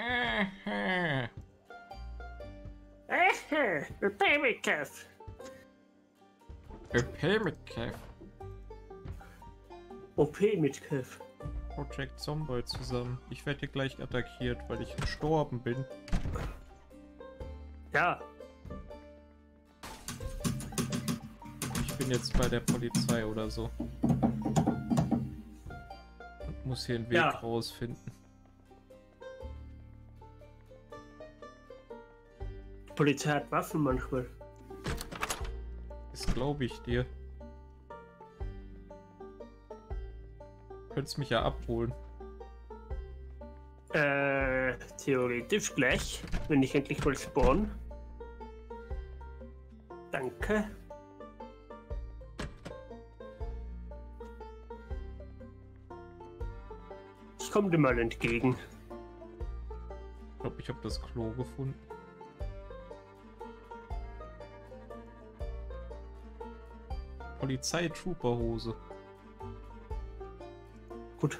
OP mit Kev. OP mit Kev. OP mit Kev. Project Zomboid zusammen. Ich werde hier gleich attackiert, weil ich gestorben bin. Ja. Ich bin jetzt bei der Polizei oder so. Und muss hier einen Weg rausfinden. Die Polizei hat Waffen manchmal. Das glaube ich dir. Könntest mich ja abholen. Theoretisch gleich, wenn ich endlich mal spawn. Danke. Ich komme dir mal entgegen. Ich glaube, ich habe das Klo gefunden. Polizei-Trooper-Hose. Gut.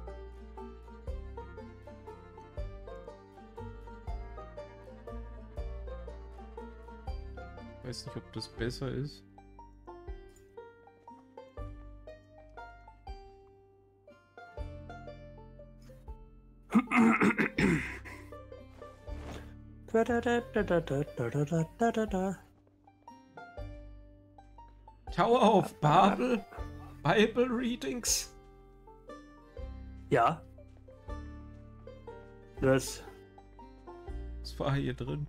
Ich weiß nicht, ob das besser ist. Tower of Babel? Bible Readings? Ja. Was? Was war hier drin?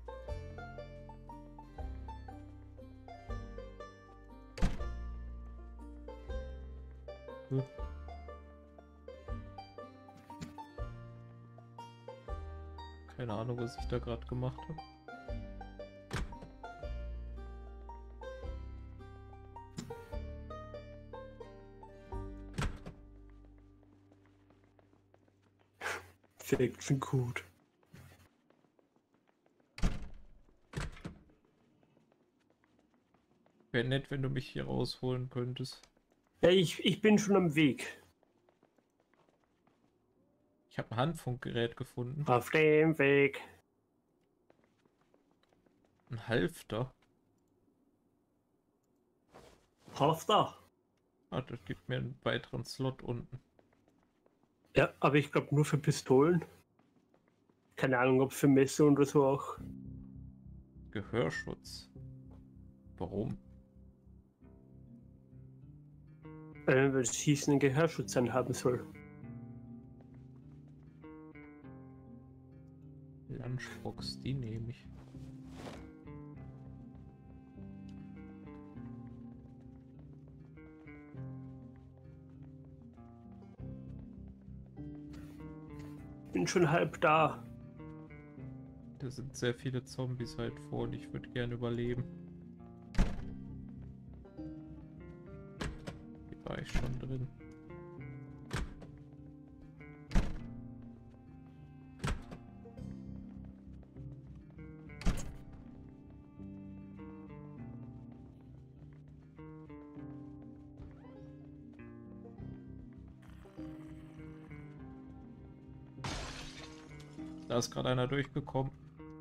Hm. Keine Ahnung, was ich da gerade gemacht habe. Fiction gut. Wäre nett, wenn du mich hier rausholen könntest. Ja, ich bin schon am Weg. Ich habe ein Handfunkgerät gefunden. Auf dem Weg. Ein Halfter. Halfter. Ah, das gibt mir einen weiteren Slot unten. Ja, aber ich glaube nur für Pistolen. Keine Ahnung, ob für Messer oder so auch. Gehörschutz. Warum? Weil es hieß, einen Gehörschutz anhaben soll. Lunchbox, die nehme ich. Bin schon halb da. Da sind sehr viele Zombies halt vor und ich würde gerne überleben. Hier war ich schon drin. Da ist gerade einer durchgekommen.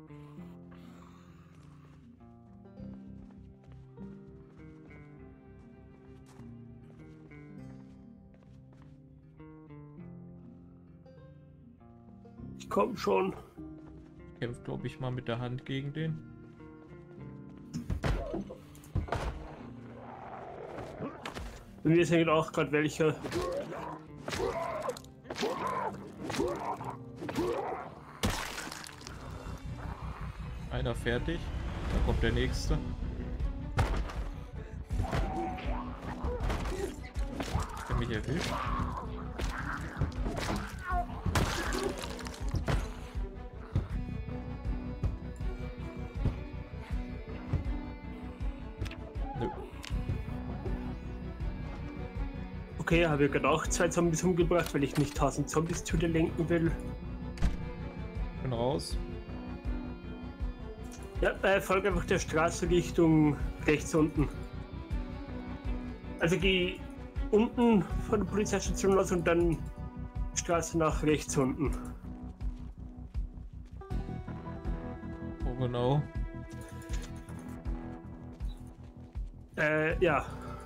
Ich komm schon. Ich kämpfe, glaube ich, mal mit der Hand gegen den. Bei mir sind auch gerade welche. Einer fertig. Da kommt der nächste. Der mich erwischt. Nö. Okay, habe ich gerade auch 2 Zombies umgebracht, weil ich nicht 1000 Zombies zu dir lenken will. Bin raus. Ja, folge einfach der Straße Richtung rechts unten. Also geh unten von der Polizeistation aus und dann Straße nach rechts unten. Genau. Ja.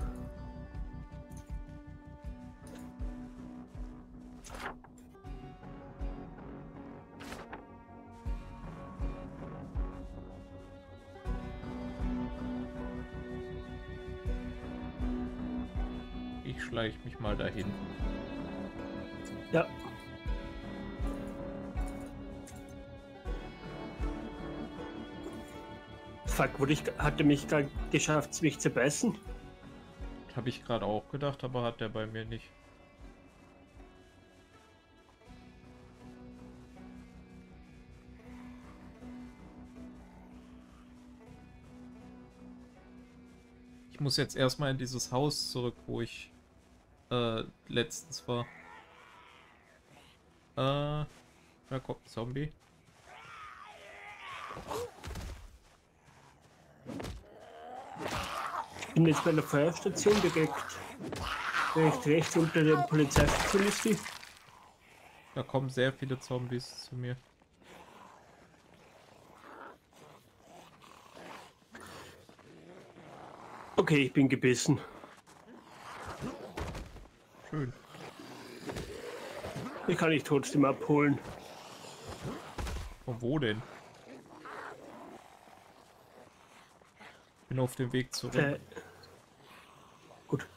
Ich schleiche mich mal dahin. Ja. Fuck, hatte mich gerade geschafft, mich zu beißen. Habe ich gerade auch gedacht, aber hat der bei mir nicht. Ich muss jetzt erstmal in dieses Haus zurück, wo ich letztens war. Da kommt ein Zombie. Ich bin jetzt bei der Feuerstation direkt rechts unter der Polizeistation ist die. Da kommen sehr viele Zombies zu mir. Okay, ich bin gebissen. Schön. Ich kann dich trotzdem abholen. Von wo denn? Bin auf dem Weg zurück. Gut.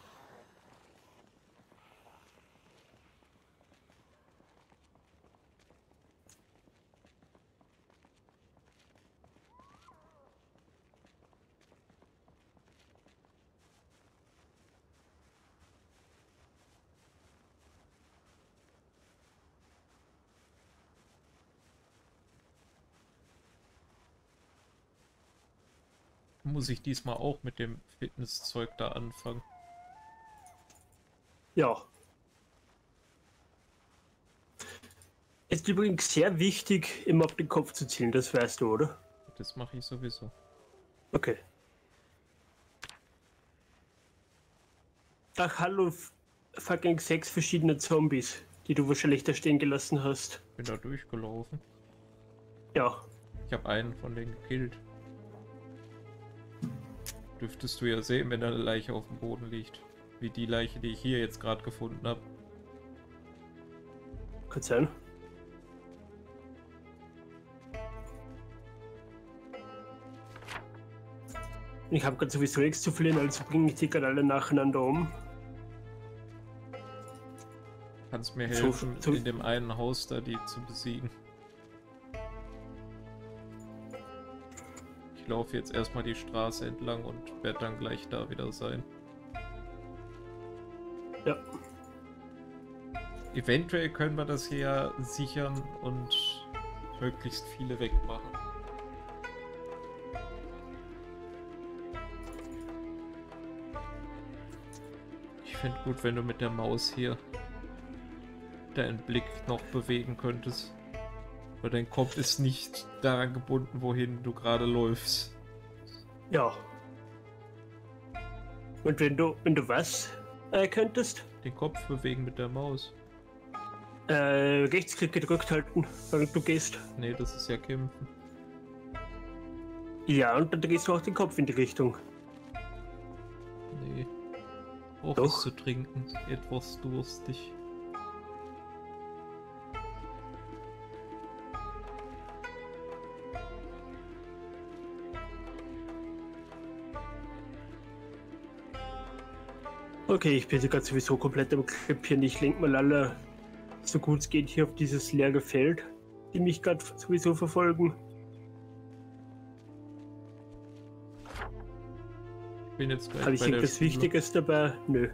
Muss ich diesmal auch mit dem Fitnesszeug da anfangen? Ja. Es ist übrigens sehr wichtig, immer auf den Kopf zu zielen, das weißt du, oder? Das mache ich sowieso. Okay. Ach, hallo, fucking 6 verschiedene Zombies, die du wahrscheinlich da stehen gelassen hast. Bin da durchgelaufen. Ja. Ich habe einen von denen gekillt. Dürftest du ja sehen, wenn da eine Leiche auf dem Boden liegt. Wie die Leiche, die ich hier jetzt gerade gefunden habe. Kann sein. Ich habe gerade sowieso nichts zu verlieren, also bringe ich die gerade alle nacheinander um. Kannst mir helfen, in dem einen Haus da die zu besiegen. Ich laufe jetzt erstmal die Straße entlang und werde dann gleich da wieder sein. Ja. Eventuell können wir das hier sichern und möglichst viele wegmachen. Ich fände gut, wenn du mit der Maus hier deinen Blick noch bewegen könntest. Weil dein Kopf ist nicht daran gebunden, wohin du gerade läufst. Ja. Und wenn du was könntest? Den Kopf bewegen mit der Maus. Rechtsklick gedrückt halten, während du gehst. Nee, das ist ja kämpfen. Ja, und dann drehst du auch den Kopf in die Richtung. Nee. Auch Doch. was zu trinken. Etwas durstig. Okay, ich bin gerade sowieso komplett am Krepieren. Ich lenke mal alle, so gut es geht, hier auf dieses leere Feld, die mich gerade sowieso verfolgen. Ich bin jetzt gleich Habe ich bei der irgendwas Schule. Wichtiges dabei? Nö.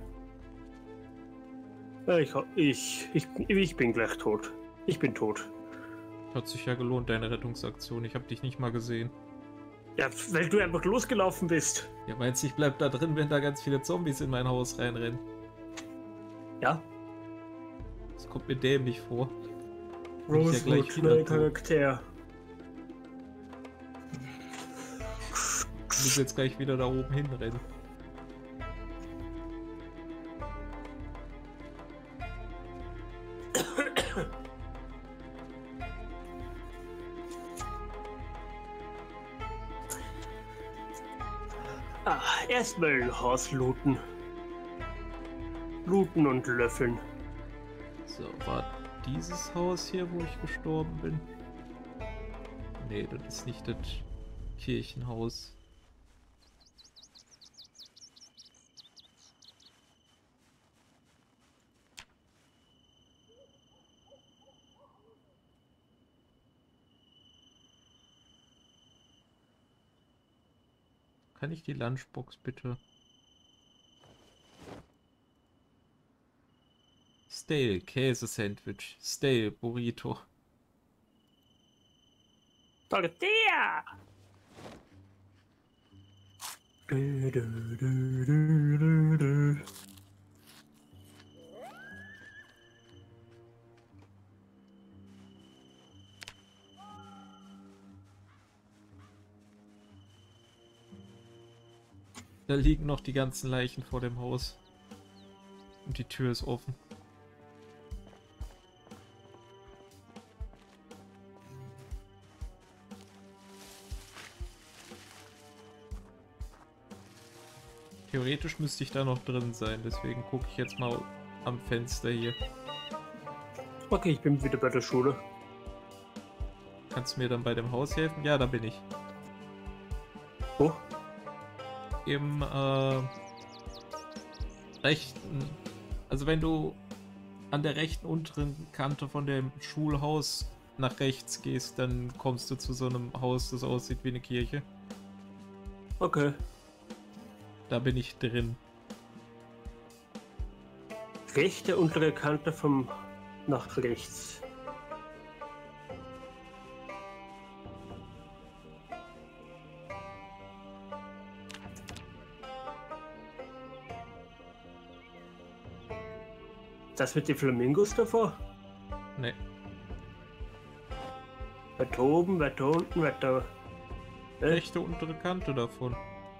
Ich bin gleich tot. Ich bin tot. Hat sich ja gelohnt, deine Rettungsaktion. Ich habe dich nicht mal gesehen. Ja, weil du einfach losgelaufen bist. Ja, meinst du, ich bleib da drin, wenn da ganz viele Zombies in mein Haus reinrennen? Ja. Das kommt mir dämlich vor. Bin ich ja Rosewood, gleich wieder neuer tot. Charakter. Ich muss jetzt gleich wieder da oben hinrennen. Erstmal Haus looten. Looten und löffeln. So, war dieses Haus hier, wo ich gestorben bin? Nee, das ist nicht das Kirchenhaus. Kann ich die Lunchbox bitte? Stale, Käse-Sandwich. Stale, Burrito. Tortilla! Da liegen noch die ganzen Leichen vor dem Haus. Und die Tür ist offen. Theoretisch müsste ich da noch drin sein, deswegen gucke ich jetzt mal am Fenster hier. Okay, ich bin wieder bei der Schule. Kannst du mir dann bei dem Haus helfen? Ja, da bin ich. Wo? Im rechten, also wenn du an der rechten unteren Kante von dem Schulhaus nach rechts gehst, dann kommst du zu so einem Haus, das aussieht wie eine Kirche. Okay. Da bin ich drin. Rechte untere Kante vom nach rechts. Das mit den Flamingos davor? Ne, Weiter oben, weiter unten, weiter. rechte untere Kante davon.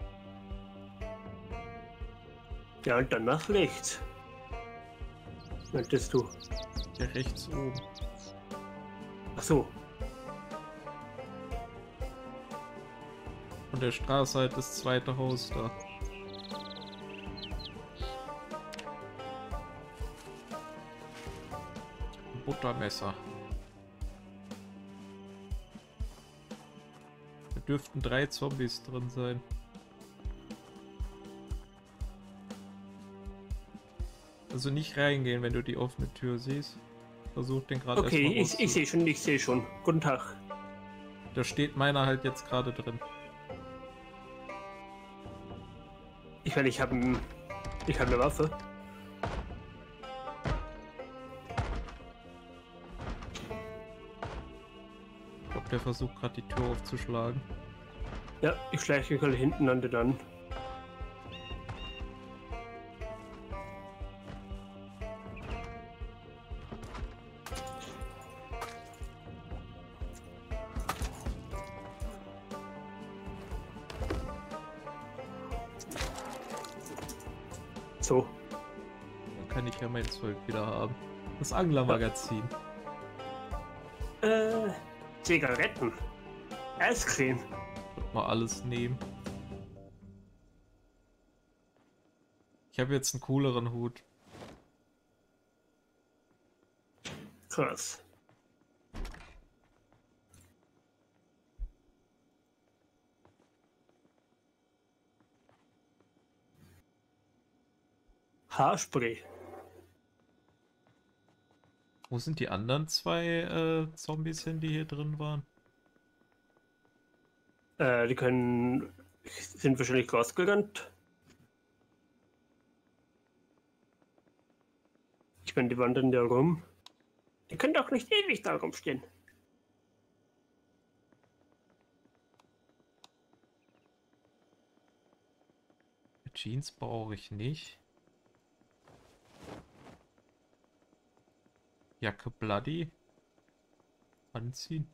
Ja, und dann nach rechts. Meintest du? Ja, rechts oben. Ach so. Von der Straße halt das zweite Haus da. Buttermesser. Da dürften 3 Zombies drin sein. Also nicht reingehen, wenn du die offene Tür siehst. Versuch den gerade Okay, erstmal ich sehe schon, ich sehe schon. Guten Tag. Da steht meiner halt jetzt gerade drin. Ich meine, ich habe eine Waffe. Ich glaube, der versucht gerade die Tür aufzuschlagen. Ja, ich schleiche mich mal hinten an den an. So. Dann kann ich ja mein Zeug wieder haben. Das Anglermagazin. Zigaretten. Eiscreme. Mal alles nehmen. Ich habe jetzt einen cooleren Hut. Krass. Haarspray. Wo sind die anderen 2 Zombies hin, die hier drin waren? Die sind wahrscheinlich rausgerannt. Ich meine, die wandern da rum. Die können doch nicht ewig da rumstehen. Jeans brauche ich nicht. Jacke Bloody. Anziehen.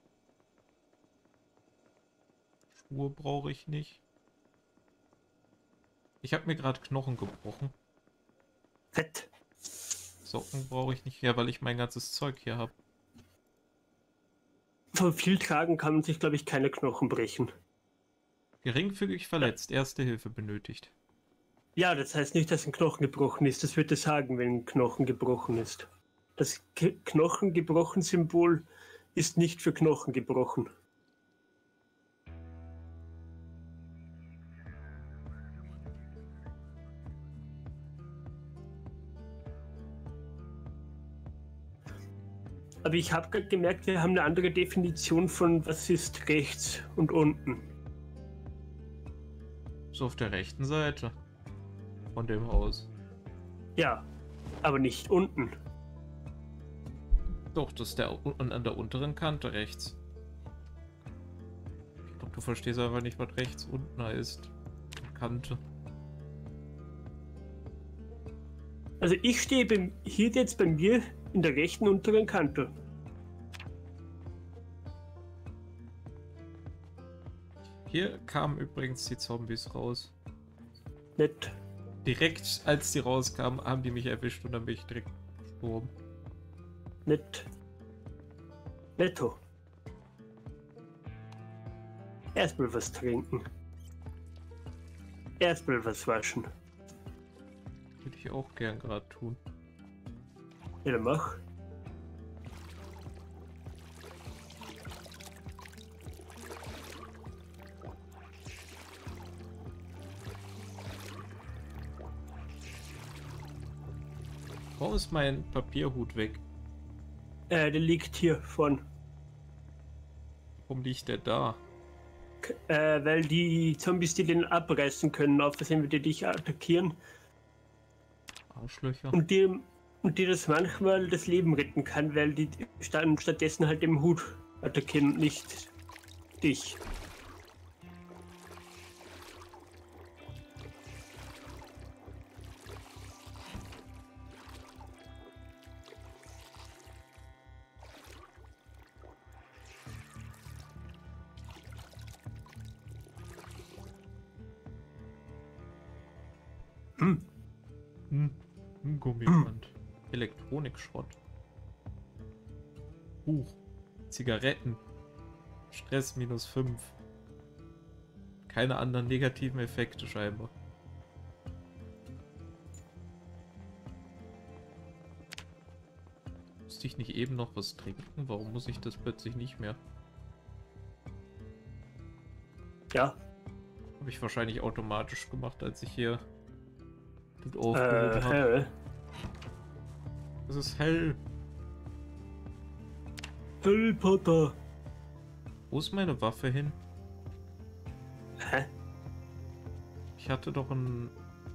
Schuhe brauche ich nicht. Ich habe mir gerade Knochen gebrochen. Fett. Socken brauche ich nicht. Ja, weil ich mein ganzes Zeug hier habe. Von viel Tragen kann man sich, glaube ich, keine Knochen brechen. Geringfügig verletzt, Erste Hilfe benötigt. Ja, das heißt nicht, dass ein Knochen gebrochen ist. Das würde sagen, wenn ein Knochen gebrochen ist. Das Knochen gebrochen Symbol ist nicht für Knochen gebrochen. Aber ich habe gerade gemerkt, wir haben eine andere Definition von was ist rechts und unten. So auf der rechten Seite von dem Haus. Ja, aber nicht unten. Doch, das ist an der unteren Kante rechts. Ich glaube, du verstehst einfach nicht, was rechts unten heißt. Kante. Also ich stehe hier jetzt bei mir in der rechten unteren Kante. Hier kamen übrigens die Zombies raus. Nett. Direkt als die rauskamen, haben die mich erwischt und dann bin ich direkt gestorben. Nett. Netto. Erstmal was trinken. Erstmal was waschen. Würde ich auch gern gerade tun. Ja, dann mach. Warum ist mein Papierhut weg? Der liegt hier vorn. Warum liegt der da? Weil die Zombies die den abreißen können, auf Versehen, wenn die dich attackieren. Arschlöcher. Und dir das manchmal das Leben retten kann, weil die stattdessen halt den Hut attackieren und nicht dich. Gummiband. Elektronikschrott. Buch. Zigaretten. Stress -5. Keine anderen negativen Effekte scheinbar. Musste ich nicht eben noch was trinken? Warum muss ich das plötzlich nicht mehr? Ja. Habe ich wahrscheinlich automatisch gemacht, als ich hier das aufgehoben habe. Es ist hell. Harry Potter. Wo ist meine Waffe hin? Hä? Ich hatte doch einen...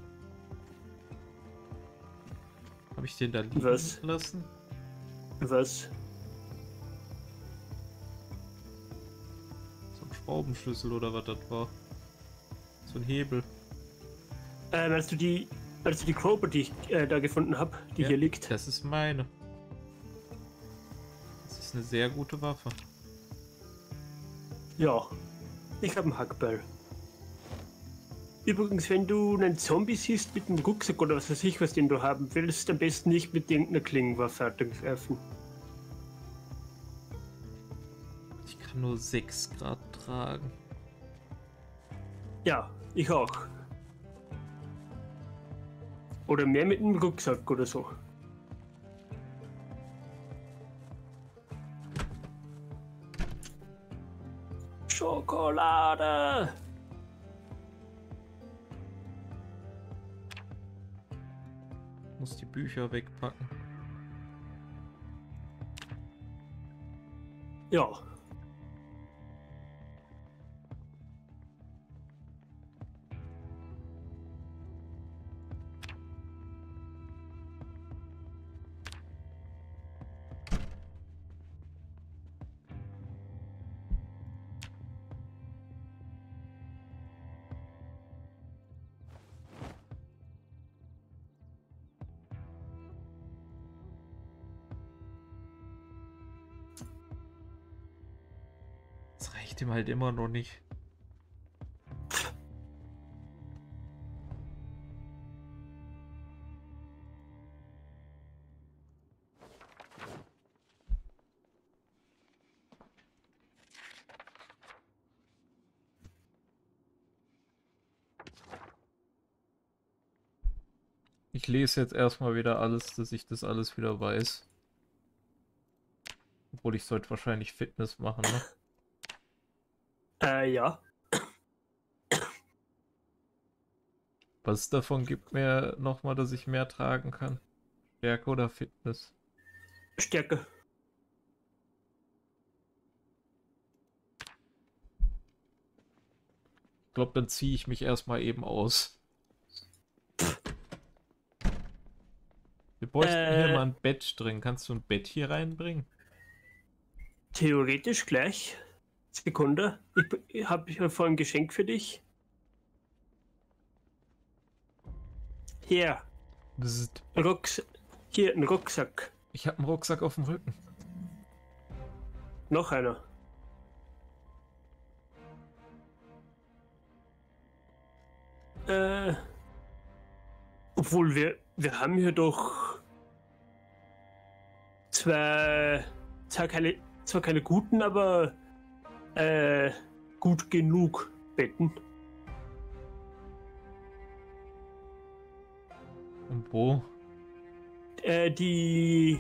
Habe ich den da liegen Was? lassen? Was? So ein Schraubenschlüssel oder was das war. So ein Hebel. Als du die Crowbar, die ich da gefunden habe, die Ja, hier liegt. Das ist meine. Das ist eine sehr gute Waffe. Ja. Ich habe einen Hackball. Übrigens, wenn du einen Zombie siehst mit einem Rucksack oder was weiß ich, was den du haben willst, am besten nicht mit irgendeiner Klingenwaffe angreifen. Ich kann nur 6 Grad tragen. Ja, ich auch. Oder mehr mit einem Rucksack oder so. Schokolade! Ich muss die Bücher wegpacken. Ja. Das reicht ihm halt immer noch nicht. Ich lese jetzt erstmal wieder alles, dass ich das alles wieder weiß. Obwohl ich sollte wahrscheinlich Fitness machen, ne? Ja. Was davon gibt mir nochmal, dass ich mehr tragen kann? Stärke oder Fitness? Stärke. Ich glaube, dann ziehe ich mich erstmal eben aus. Wir bräuchten hier mal ein Bett drin. Kannst du ein Bett hier reinbringen? Theoretisch gleich. Sekunde. Ich habe vorhin ein Geschenk für dich. Hier. Bzzt. Hier, ein Rucksack. Ich habe einen Rucksack auf dem Rücken. Noch einer. Obwohl wir haben hier doch zwar keine guten, aber gut genug Betten. Und wo? Die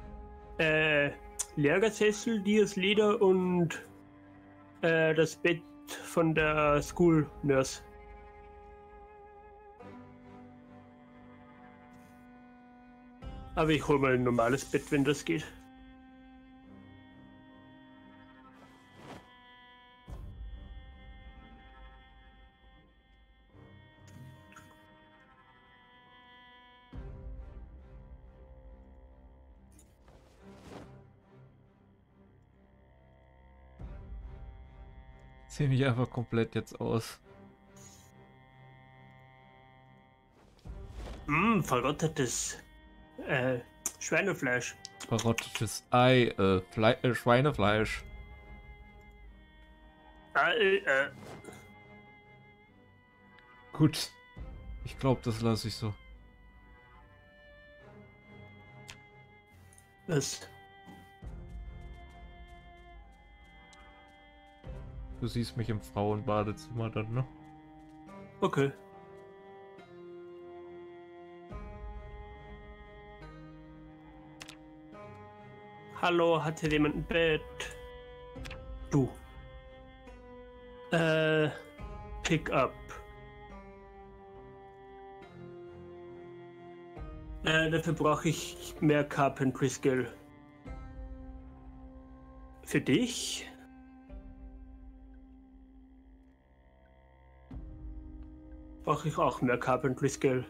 Lehrersessel, die aus Leder und das Bett von der School Nurse. Aber ich hole mal ein normales Bett, wenn das geht. Zieh mich einfach komplett jetzt aus. Verrottetes Schweinefleisch. Verrottetes Ei, Schweinefleisch. Gut. Ich glaube, das lasse ich so. Was? Du siehst mich im Frauenbadezimmer dann, ne? Okay. Hallo, hat hier jemand ein Bett? Du. Pick up. Dafür brauche ich mehr Carpentry Skill. Für dich? Brauche ich auch mehr Carpentry Skill.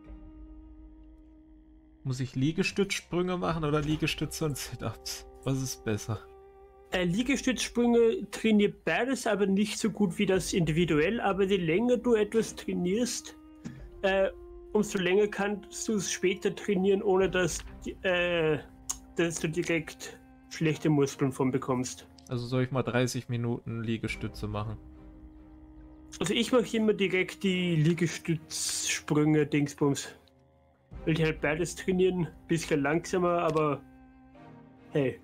Muss ich Liegestützsprünge machen oder Liegestütze und Sit-Ups? Was ist besser? Liegestützsprünge trainiert beides, aber nicht so gut wie das individuell. Aber je länger du etwas trainierst, umso länger kannst du es später trainieren, ohne dass du direkt schlechte Muskeln von bekommst. Also soll ich mal 30 Minuten Liegestütze machen? Also ich mache immer direkt die Liegestützsprünge, Dingsbums. Will ich halt beides trainieren, bisschen langsamer, aber hey.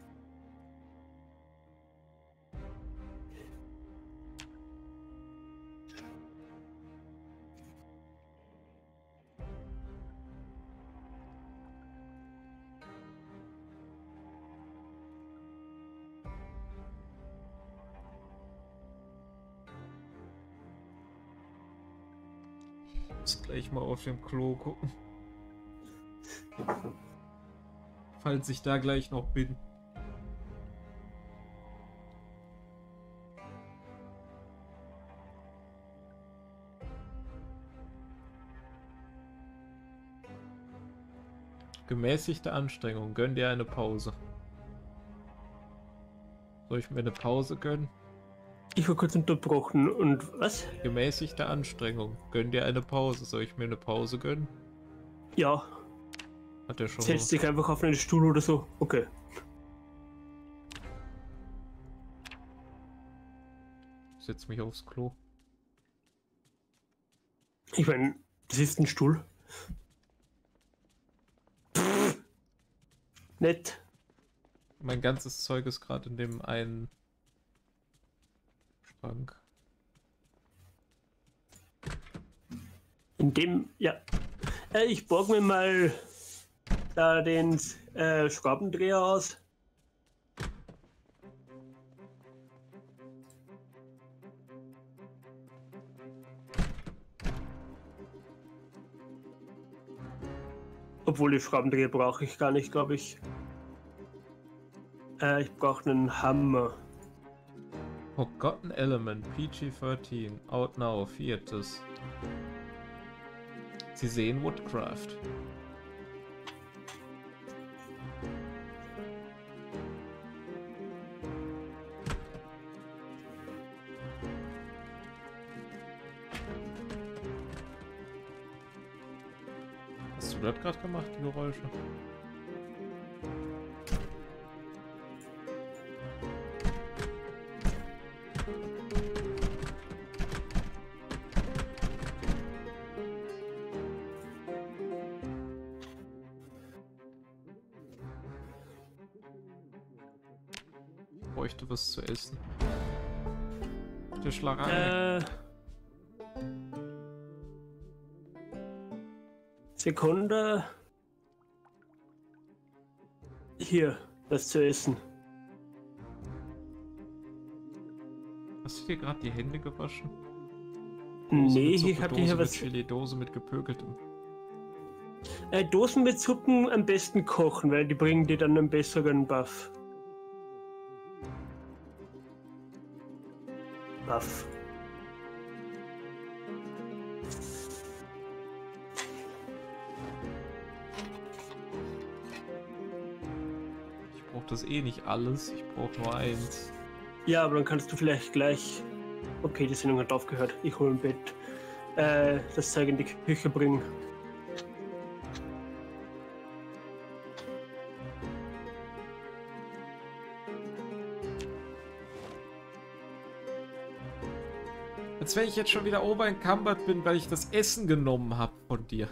Muss gleich mal auf dem Klo gucken. Falls ich da gleich noch bin. Gemäßigte Anstrengung. Gönn dir eine Pause. Soll ich mir eine Pause gönnen? Ich war kurz unterbrochen und was? Gemäßigte Anstrengung. Gönn dir eine Pause. Soll ich mir eine Pause gönnen? Ja. Hat er schon. Setz dich einfach auf einen Stuhl oder so. Okay. Setz mich aufs Klo. Ich meine, das ist ein Stuhl. Pff. Nett. Mein ganzes Zeug ist gerade in dem einen Schrank. In dem, ja. Ich borg mir mal da den Schraubendreher aus. Obwohl die Schraubendreher brauche ich gar nicht, glaube ich. Ich brauche einen Hammer. Forgotten Element, PG-13, out now, viertes. Sie sehen Woodcraft. Hast du das gerade gemacht, die Geräusche? Bräuchte was zu essen. Tischlerei. Sekunde. Hier, was zu essen. Hast du dir gerade die Hände gewaschen? Nee, ich hab hier was. Dose mit gepökeltem. Dosen mit Suppen am besten kochen, weil die bringen dir dann einen besseren Buff. Ich brauche das eh nicht alles, ich brauche nur eins. Ja, aber dann kannst du vielleicht gleich... Okay, die Sendung hat aufgehört. Ich hole ein Bett. Das Zeug in die Küche bringen. Als wenn ich jetzt schon wieder overencumbered bin, weil ich das Essen genommen habe von dir.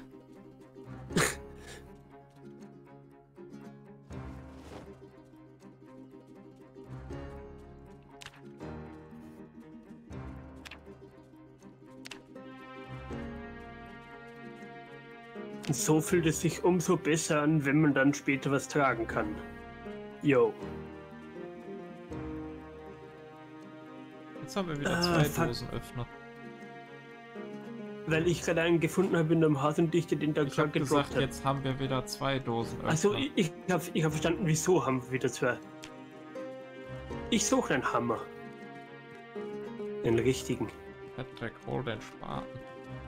So fühlt es sich umso besser an, wenn man dann später was tragen kann. Yo. Jetzt haben wir wieder zwei Dosenöffner. Weil ich gerade einen gefunden habe in einem Haus und ich den da gerade gedroppt habe. Jetzt haben wir wieder zwei Dosenöffner. Also ich hab verstanden, wieso haben wir wieder zwei. Ich suche einen Hammer. Den richtigen. Patrick, hol den Spaten.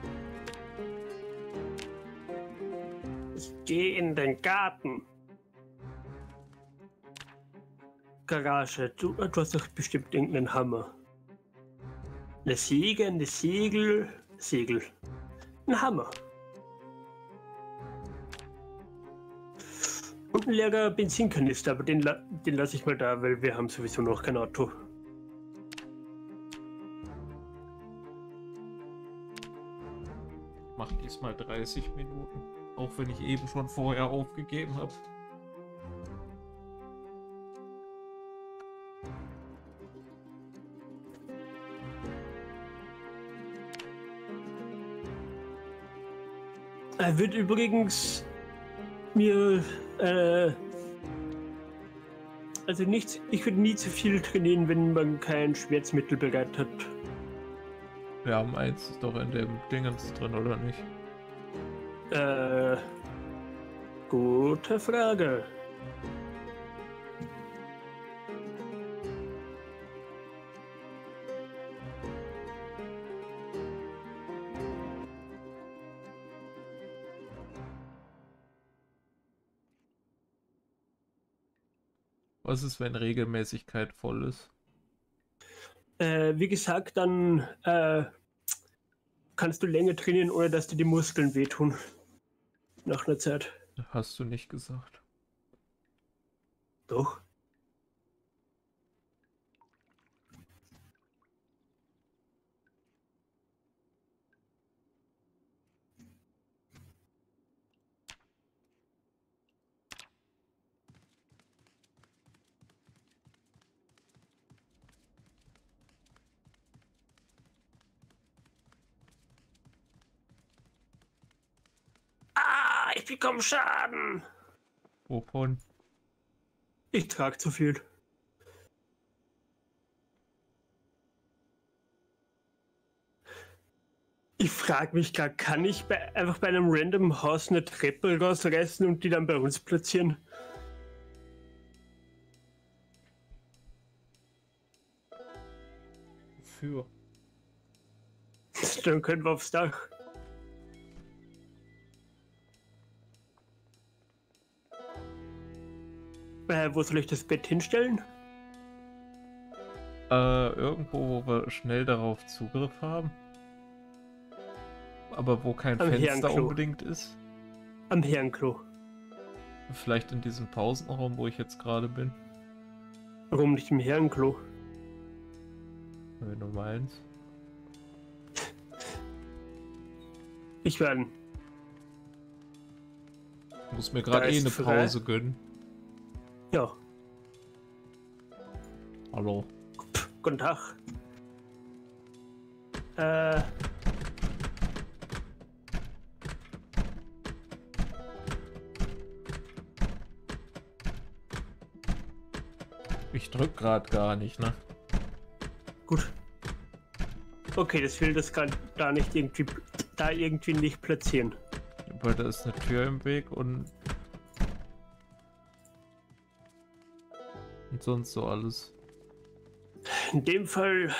Ich gehe in den Garten. Garage, du hast doch bestimmt irgendeinen Hammer. Eine Säge, eine Segel. Ein Hammer. Und ein leerer Benzinkanister, aber den lasse ich mal da, weil wir haben sowieso noch kein Auto. Mach diesmal 30 Minuten. Auch wenn ich eben schon vorher aufgegeben habe. Er wird übrigens mir, also nichts, ich würde nie zu viel trainieren, wenn man kein Schmerzmittel bereit hat. Wir haben eins, ist doch in dem Dingens drin, oder nicht? Gute Frage. Was ist, wenn Regelmäßigkeit voll ist? Wie gesagt, dann kannst du länger trainieren, ohne dass dir die Muskeln wehtun. Nach einer Zeit. Hast du nicht gesagt. Doch. Ich bekomme Schaden. Wovon? Ich trage zu viel. Ich frage mich gerade, kann ich einfach bei einem random Haus eine Treppe rausreißen und die dann bei uns platzieren? Wofür? Dann können wir aufs Dach. Wo soll ich das Bett hinstellen? Irgendwo, wo wir schnell darauf Zugriff haben. Aber wo kein Am Fenster Herrenklo. unbedingt ist. Am Herrenklo. Vielleicht in diesem Pausenraum, wo ich jetzt gerade bin. Warum nicht im Herrenklo? Wenn du meinst. Ich werde. Ich muss mir gerade Da ist eine frei. Pause gönnen. Ja, Hallo. guten Tag. Ich drück gerade gar nicht, ne? Gut. Okay, das will das gerade da irgendwie nicht platzieren. Weil da ist eine Tür im Weg und sonst so alles. In dem Fall,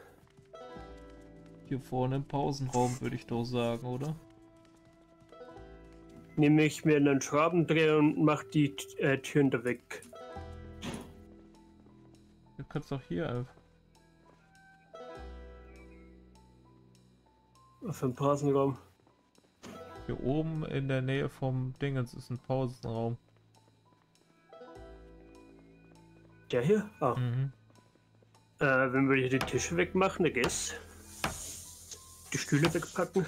Hier vorne im Pausenraum würde ich doch sagen, oder? nehme ich mir einen Schraubendreher und mache die Türen da weg. Du kannst doch hier einfach. Auf dem Pausenraum. Hier oben in der Nähe vom Dingens ist ein Pausenraum. Der hier? Ah. Mhm. Wenn wir hier die Tische wegmachen, I guess. Die Stühle wegpacken.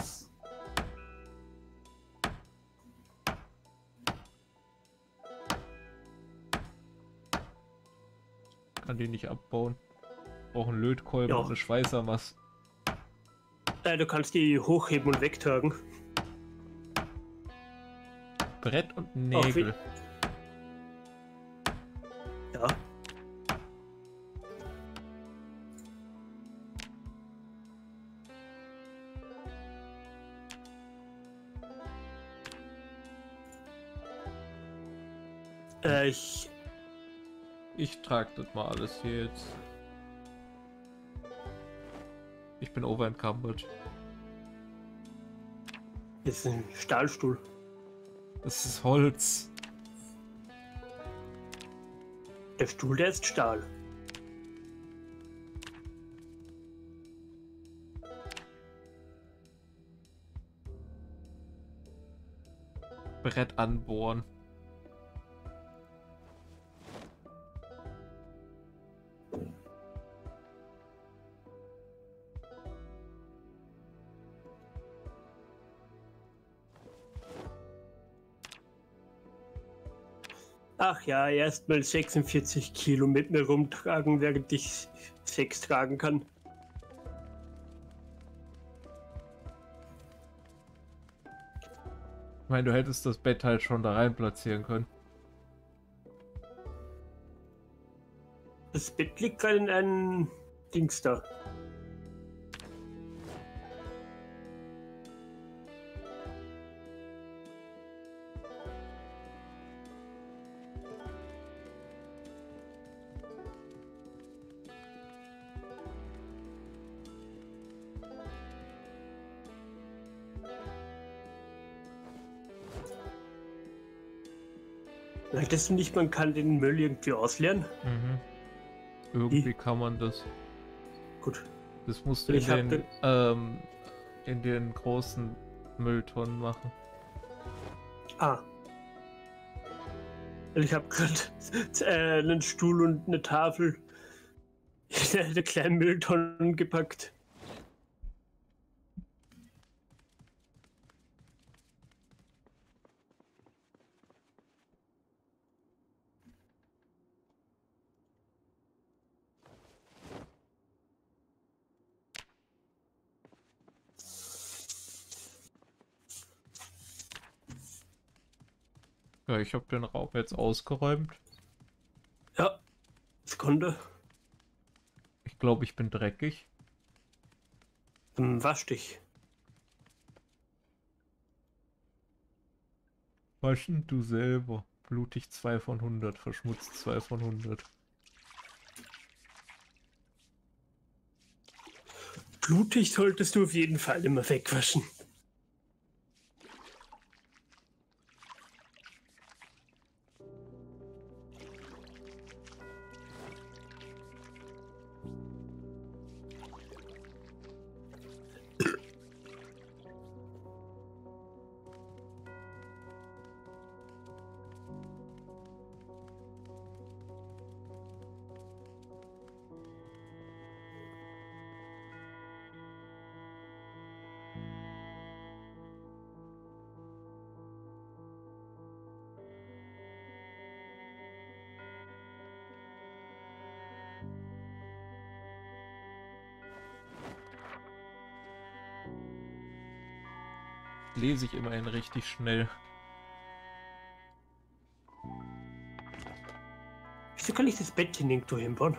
Kann die nicht abbauen. Brauchen Lötkolben Ja. und eine Schweißermasse. Du kannst die hochheben und wegtragen. Brett und Nägel. Ja. Ich trage das mal alles hier jetzt. Ich bin overencumbered. Jetzt ein Stahlstuhl. Das ist Holz. Der Stuhl, der ist Stahl. Brett anbohren. Ach ja, erstmal 46 Kilo mit mir rumtragen, während ich 6 tragen kann. Ich meine, du hättest das Bett halt schon da rein platzieren können. Das Bett liegt gerade in einem Dings da. Meintest du nicht, man kann den Müll irgendwie ausleeren? Mhm. Irgendwie kann man das. Gut. Das musst du Ich hab in den großen Mülltonnen machen. Ah. Ich habe gerade einen Stuhl und eine Tafel in eine kleine Mülltonne gepackt. Ja, ich habe den Raum jetzt ausgeräumt. Ja, Sekunde. Ich glaube, ich bin dreckig. Dann wasch dich. Waschen du selber. Blutig 2 von 100, verschmutzt 2 von 100. Blutig solltest du auf jeden Fall immer wegwaschen. Lese ich immerhin richtig schnell. Wieso kann ich das Bettchen nirgendwo hinbauen?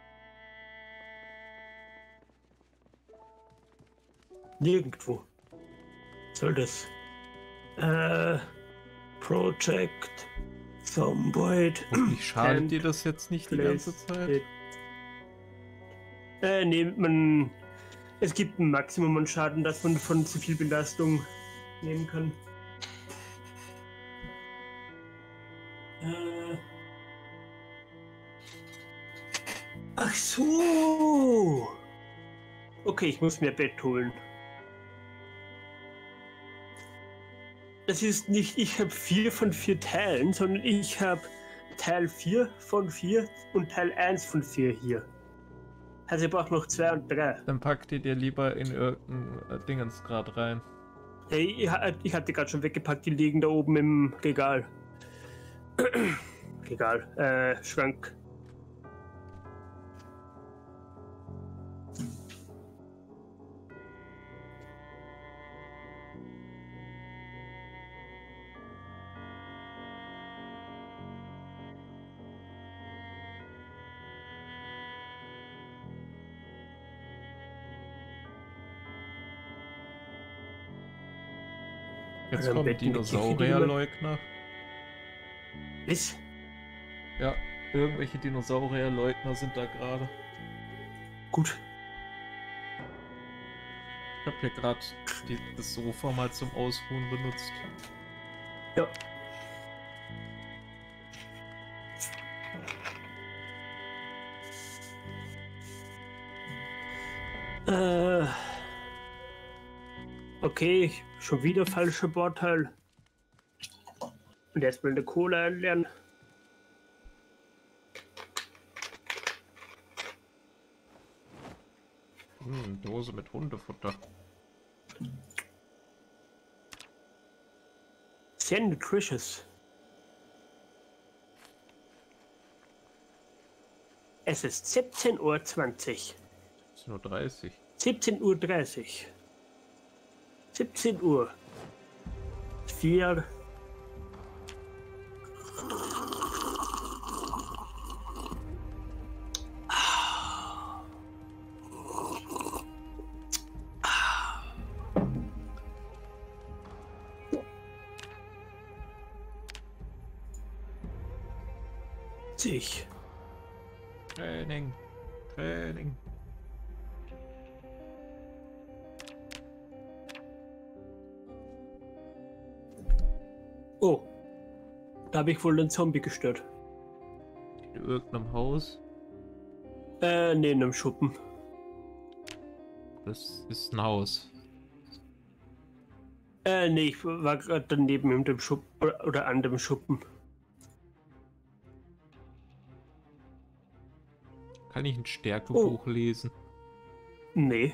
Nirgendwo. Was soll das? Project Zomboid. Und nicht schadet dir das jetzt nicht die ganze Zeit? Nee, es gibt ein Maximum an Schaden, das man von zu viel Belastung nehmen kann. Ach so! Okay, ich muss mir Bett holen. Das ist nicht, ich habe 4 von 4 Teilen, sondern ich habe Teil 4 von 4 und Teil 1 von 4 hier. Also ich brauche noch 2 und 3. Dann pack die dir lieber in irgendein Dingens grad rein. Hey, ich hatte gerade schon weggepackt, die liegen da oben im Regal. Regal, Schrank. Jetzt Also am kommen Bett in der Küche, Dinosaurierleugner. Was? Ja, irgendwelche Dinosaurierleugner sind da gerade. Gut. Ich habe hier gerade das Sofa mal zum Ausruhen benutzt. Ja. Okay, schon wieder falscher Bauteil. Und erstmal eine Kohle einleeren. Dose mit Hundefutter. Sehr nutritious. Es ist 17:20 Uhr. 17:30 Uhr. 17:30 Uhr. 17 Uhr. 4. Sich. Training. Training. Oh. Da habe ich wohl einen Zombie gestört. In irgendeinem Haus. Nee, in einem Schuppen. Das ist ein Haus. Nee, ich war gerade daneben in dem Schuppen oder an dem Schuppen. Kann ich ein Stärkebuch lesen? Nee.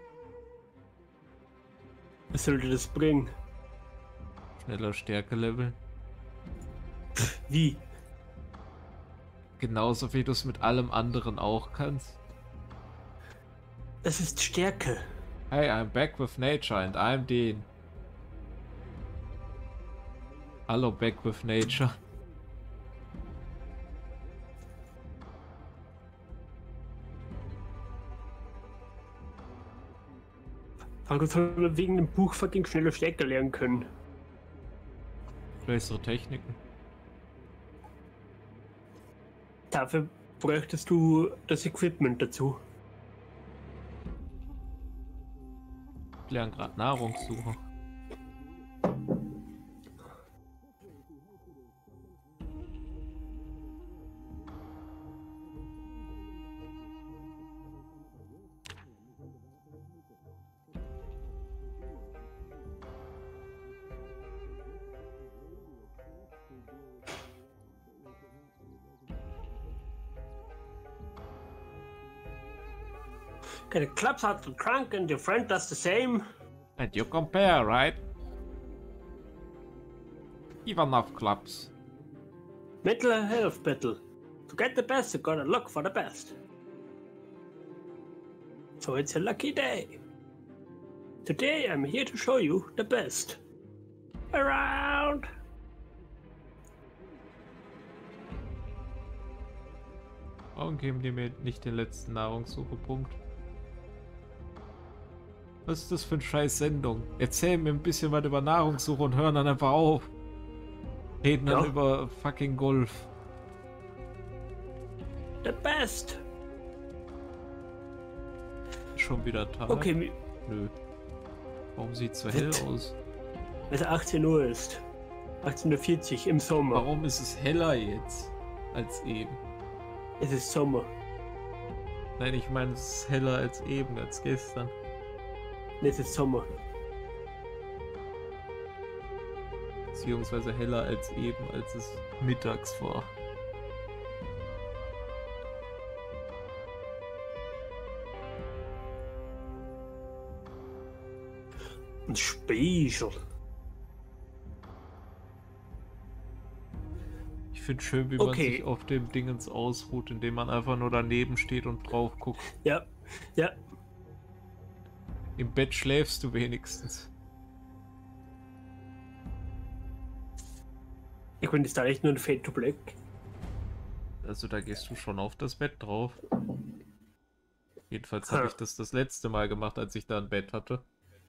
Was sollte das bringen? Schneller Stärke-Level. Wie? Genauso wie du es mit allem anderen auch kannst. Das ist Stärke. Hey, I'm back with nature and I'm Dean. Hallo, back with nature. Franco soll wegen dem Buch fucking schneller Stecker lernen können. Bessere Techniken. Dafür bräuchtest du das Equipment dazu. Ich lerne gerade Nahrungssuche. Okay, the club's out the trunk and your friend does the same. And you compare, right? Even of clubs. Mental health battle. To get the best, you gotta look for the best. So it's a lucky day. Today I'm here to show you the best. Around. Warum geben die mir nicht den letzten Nahrungssuchepunkt? Was ist das für eine scheiß Sendung? Erzählen mir ein bisschen was über Nahrungssuche und hören dann einfach auf. Reden dann über fucking Golf. The best. Schon wieder Tag? Okay. Nö. Warum sieht es so hell aus? Weil es 18 Uhr ist. 18:40 Uhr im Sommer. Warum ist es heller jetzt als eben? Es ist Sommer. Nein, ich meine, es ist heller als eben, als gestern. Es ist Sommer. Beziehungsweise heller als eben, als es mittags war. Ein Spiegel. Ich finde schön, wie man sich auf dem Dingens ausruht, indem man einfach nur daneben steht und drauf guckt. Ja, ja. Im Bett schläfst du wenigstens. Ich meine, das ist da echt nur ein Fade to Black. Also da gehst du schon auf das Bett drauf. Jedenfalls habe ich das letzte Mal gemacht, als ich da ein Bett hatte.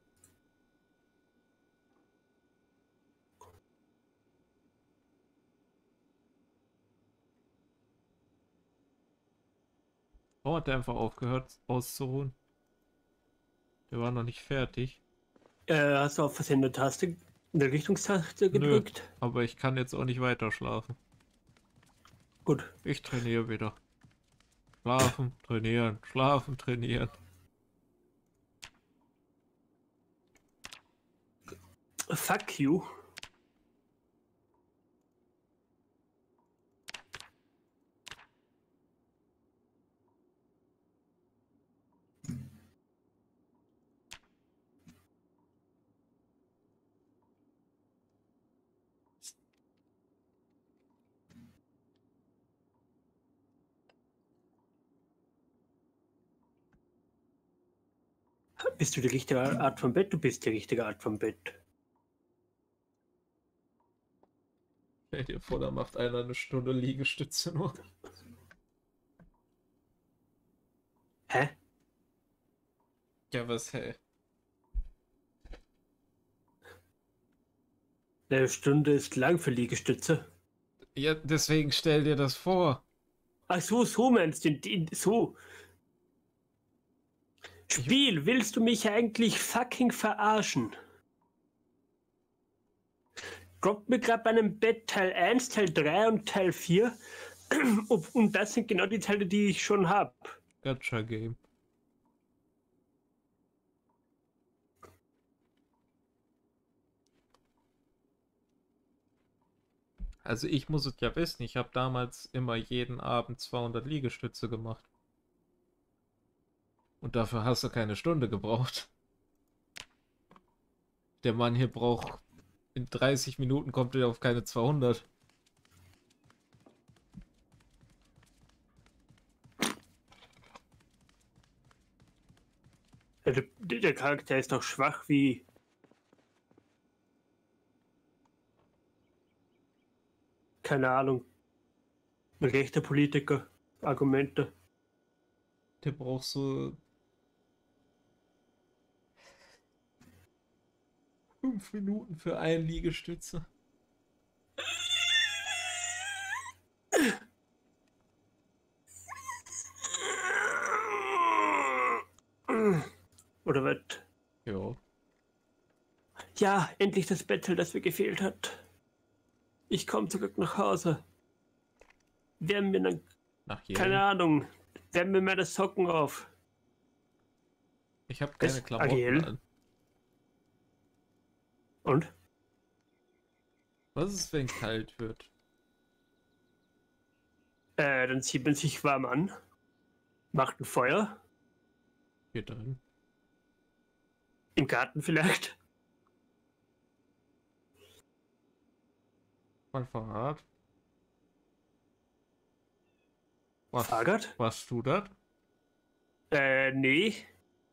Warum hat er einfach aufgehört auszuruhen? Der war noch nicht fertig. Hast du auf Versender-Taste, eine Richtungstaste gedrückt? Nö, aber ich kann jetzt auch nicht weiter schlafen. Gut. Ich trainiere wieder. Schlafen, trainieren, schlafen, trainieren. Fuck you. Bist du die richtige Art von Bett? Du bist die richtige Art von Bett. Stell dir vor, da macht einer eine Stunde Liegestütze nur. Hä? Ja, was, hä? Eine Stunde ist lang für Liegestütze. Ja, deswegen stell dir das vor. Ach so, so meinst du, so. Spiel, willst du mich eigentlich fucking verarschen? Droppt mir gerade bei einem Bett Teil 1, Teil 3 und Teil 4. Und das sind genau die Teile, die ich schon habe. Gacha Game. Also ich muss es ja wissen, ich habe damals immer jeden Abend 200 Liegestütze gemacht. Und dafür hast du keine Stunde gebraucht. Der Mann hier braucht... In 30 Minuten kommt er auf keine 200. Also, der Charakter ist doch schwach wie... keine Ahnung, ein rechter Politiker, Argumente. Der braucht so 5 Minuten für eine Liegestütze. Oder was? Ja. Ja, endlich das Battle, das mir gefehlt hat. Ich komme zurück nach Hause. Wärmen mir dann, Nach keine jedem. Ahnung, wärmen mir meine Socken auf. Ich habe keine Was? Klamotten Ariel? an. Und? Was ist, wenn kalt wird? Dann zieht man sich warm an, macht ein Feuer, Hier drin. im Garten vielleicht. Mein Fahrrad. Was? Fahrrad? Was du das? Nee.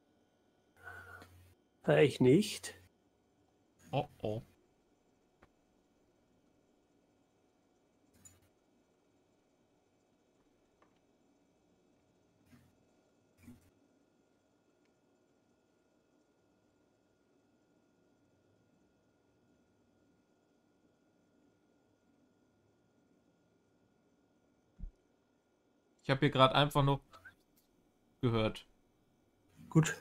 Ich nicht. Oh oh. Ich habe hier gerade einfach nur gehört. Gut.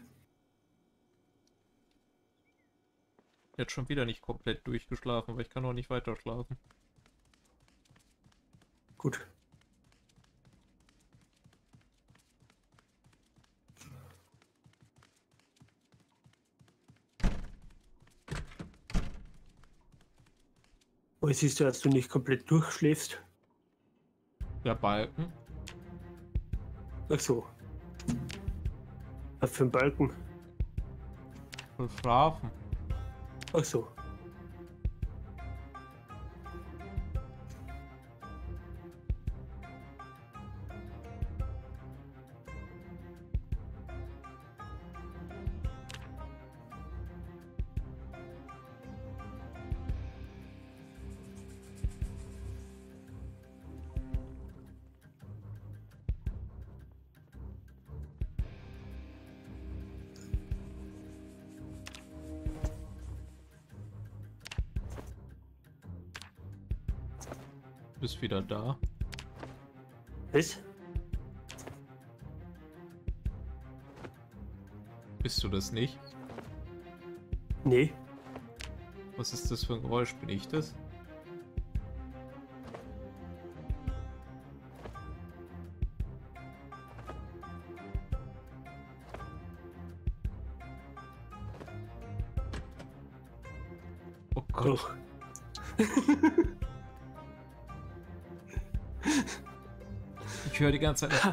Jetzt schon wieder nicht komplett durchgeschlafen, aber ich kann auch nicht weiter schlafen. Gut. Wo siehst du, dass du nicht komplett durchschläfst? Der Balken. Ach so. Was für ein Balken? Für Schlafen. Ach so. Bist wieder da. Was? Bist du das nicht? Nee. Was ist das für ein Geräusch? Bin ich das? Oh Gott. Doch. Ich höre die ganze Zeit.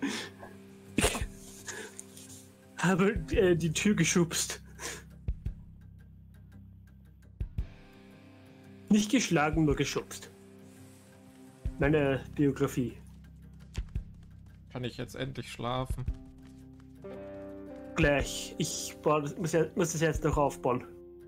Habe die Tür geschubst. Nicht geschlagen, nur geschubst. Meine Biografie. Kann ich jetzt endlich schlafen? Gleich. Ich muss das jetzt noch aufbauen.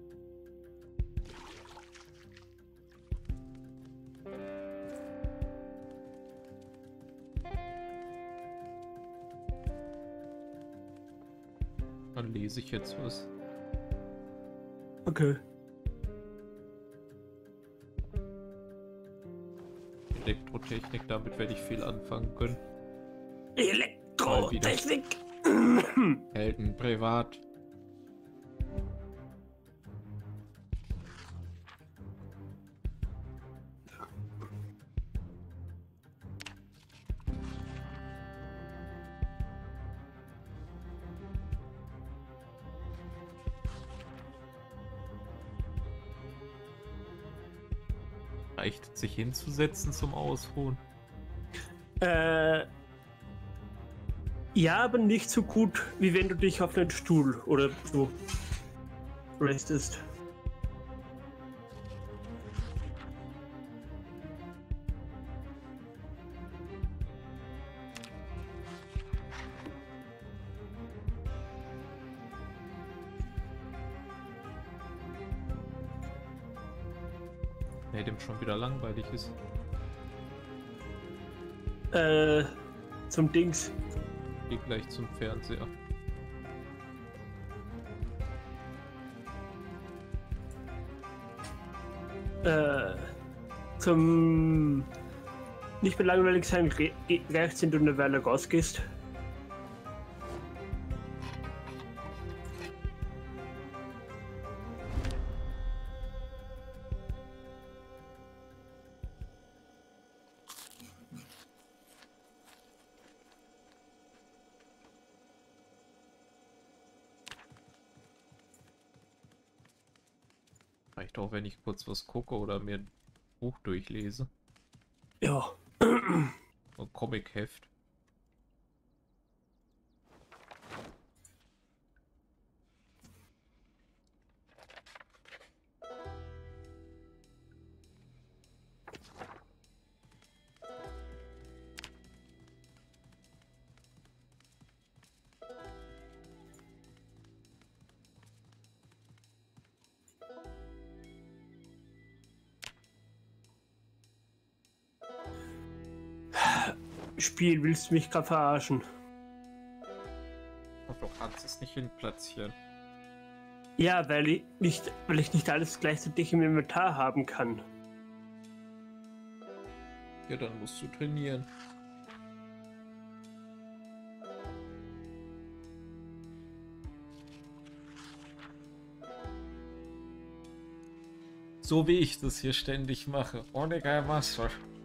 Dann lese ich jetzt was. Okay. Elektrotechnik, damit werde ich viel anfangen können. Elektrotechnik. Helden privat. Reicht sich hinzusetzen zum Ausruhen? Ja, aber nicht so gut, wie wenn du dich auf einen Stuhl oder so restest. Nee, dem schon wieder langweilig ist. zum Dings. Geh gleich zum Fernseher. Zum nicht mehr langweilig sein, rechts, wenn du eine Weile rausgehst. Reicht auch, wenn ich kurz was gucke oder mir ein Buch durchlese. Ja. Ein Comic-Heft. Spiel, willst du mich gerade verarschen? Ach, du kannst es nicht hinplatzieren. Ja, weil ich nicht alles gleichzeitig im Inventar haben kann. Ja, dann musst du trainieren. So wie ich das hier ständig mache. Ohne kein Wasser.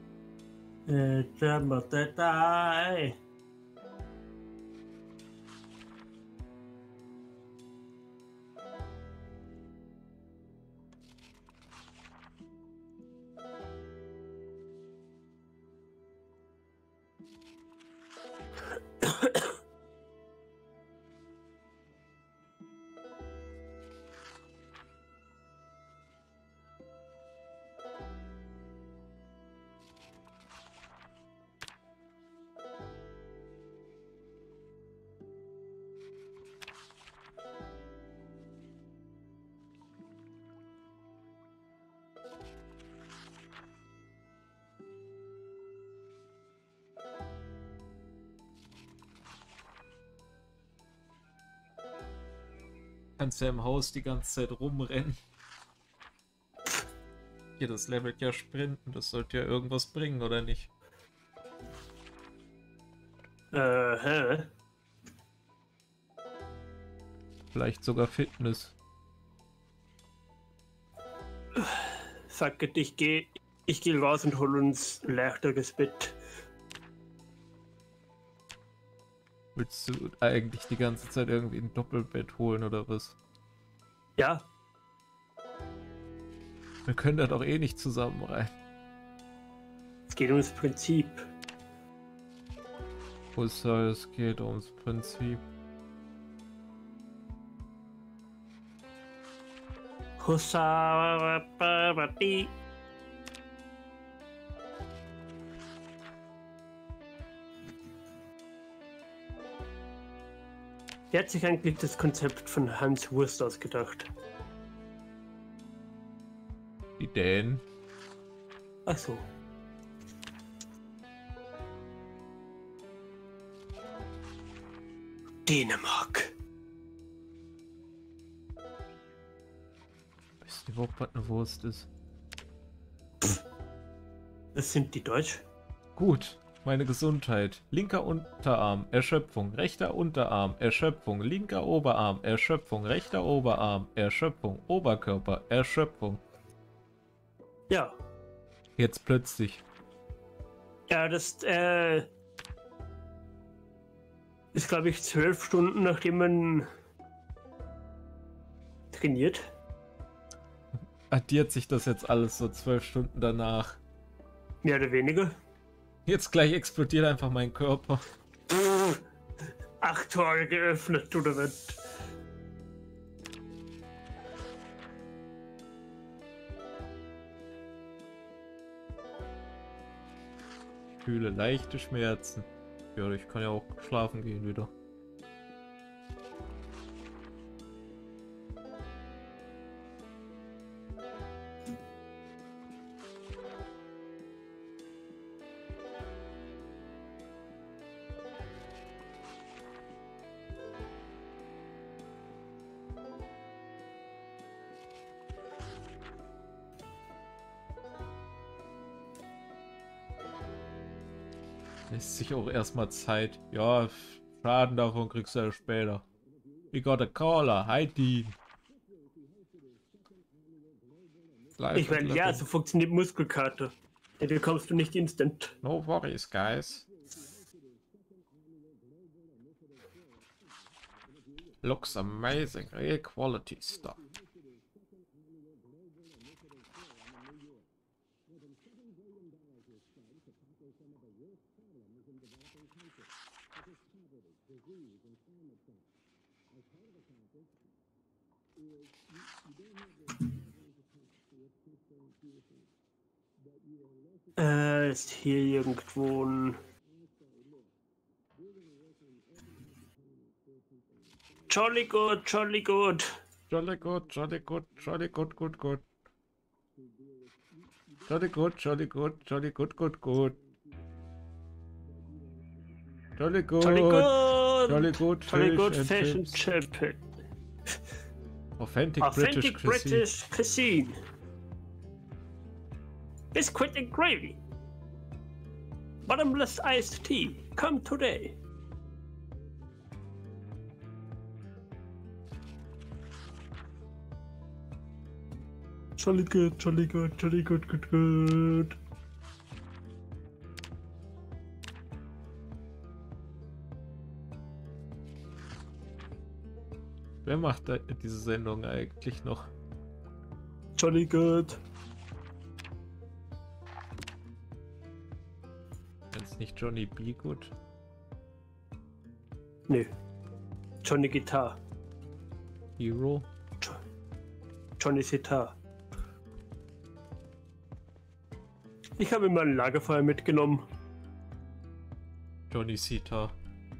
Kannst ja im Haus die ganze Zeit rumrennen. Hier, das levelt ja Sprinten. Das sollte ja irgendwas bringen, oder nicht? Hä? Vielleicht sogar Fitness. Fuck it, ich geh raus und hol uns ein leichteres Bett. Willst du eigentlich die ganze Zeit irgendwie ein Doppelbett holen oder was? Ja, Wir können da doch eh nicht zusammen rein. es geht ums Prinzip. Außer es geht ums Prinzip. Hussarababadi. Wer hat sich eigentlich das Konzept von Hans Wurst ausgedacht? Die Dänen. Ach so. Dänemark. Weißt du überhaupt, was eine Wurst ist? Das sind die Deutsch. Gut, meine Gesundheit. Linker Unterarm, Erschöpfung. Rechter Unterarm, Erschöpfung. Linker Oberarm, Erschöpfung. Rechter Oberarm, Erschöpfung. Oberkörper, Erschöpfung. Ja. Jetzt plötzlich. Ja, das ist, glaube ich, 12 Stunden, nachdem man trainiert. Addiert sich das jetzt alles so 12 Stunden danach. Mehr oder weniger. Jetzt gleich explodiert einfach mein Körper. 8 Tore geöffnet, oder was? Fühle leichte Schmerzen. Ja, ich kann ja auch schlafen gehen wieder. Lässt sich auch erstmal Zeit. Ja, Schaden davon kriegst du ja später. We got a caller. Hi, Dean. Ich meine, ja, so funktioniert Muskelkater. Den bekommst du nicht instant. No worries, guys. Looks amazing. Real quality stuff. Ist hier irgendwo ein... Jolly good, jolly good. Jolly good, jolly good, jolly good, good, good. Jolly good, jolly good, jolly good, good, good. Jolly good, Jolly good, jolly good, jolly good fish fish and and chips. chips. Authentic, Authentic British British cuisine. Biscuit and gravy. Bottomless iced tea. Come today. Jolly good, jolly good, jolly good, good, good. Wer macht diese Sendung eigentlich noch? Jolly good. Jetzt nicht Johnny B. Good? Nö. Johnny Guitar. Hero? Johnny Sitar. Ich habe immer ein Lagerfeuer mitgenommen. Johnny Sitar.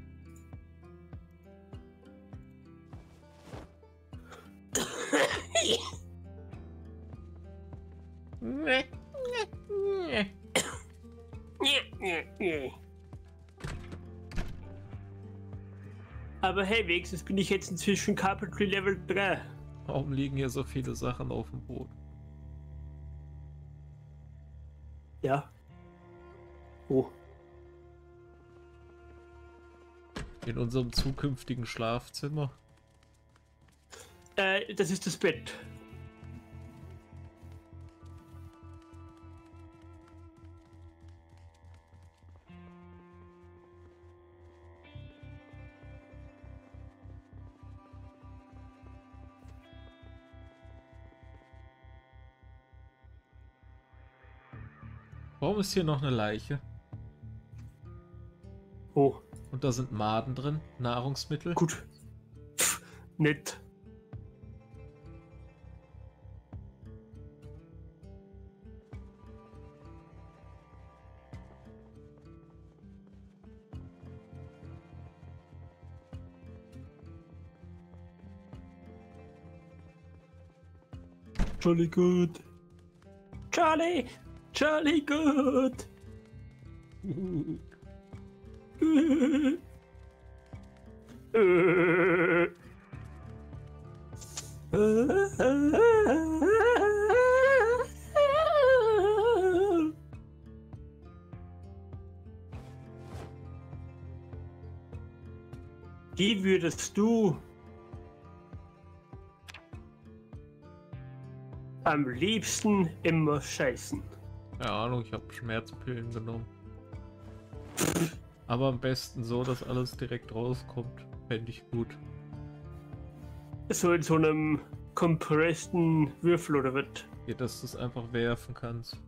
Aber hey, wenigstens bin ich jetzt inzwischen Carpentry Level 3. Warum liegen hier so viele Sachen auf dem Boden? Ja. Oh. In unserem zukünftigen Schlafzimmer? Das ist das Bett. Warum ist hier noch eine Leiche? Oh, Und da sind Maden drin, Nahrungsmittel. gut. Pff, nett. Jolly good. Charlie! Jolly good! Wie würdest du am liebsten immer scheißen? Keine Ahnung, ich habe Schmerzpillen genommen. Aber am besten so, dass alles direkt rauskommt. Fände ich gut. So in so einem kompressten Würfel oder was? Ja, dass du es einfach werfen kannst.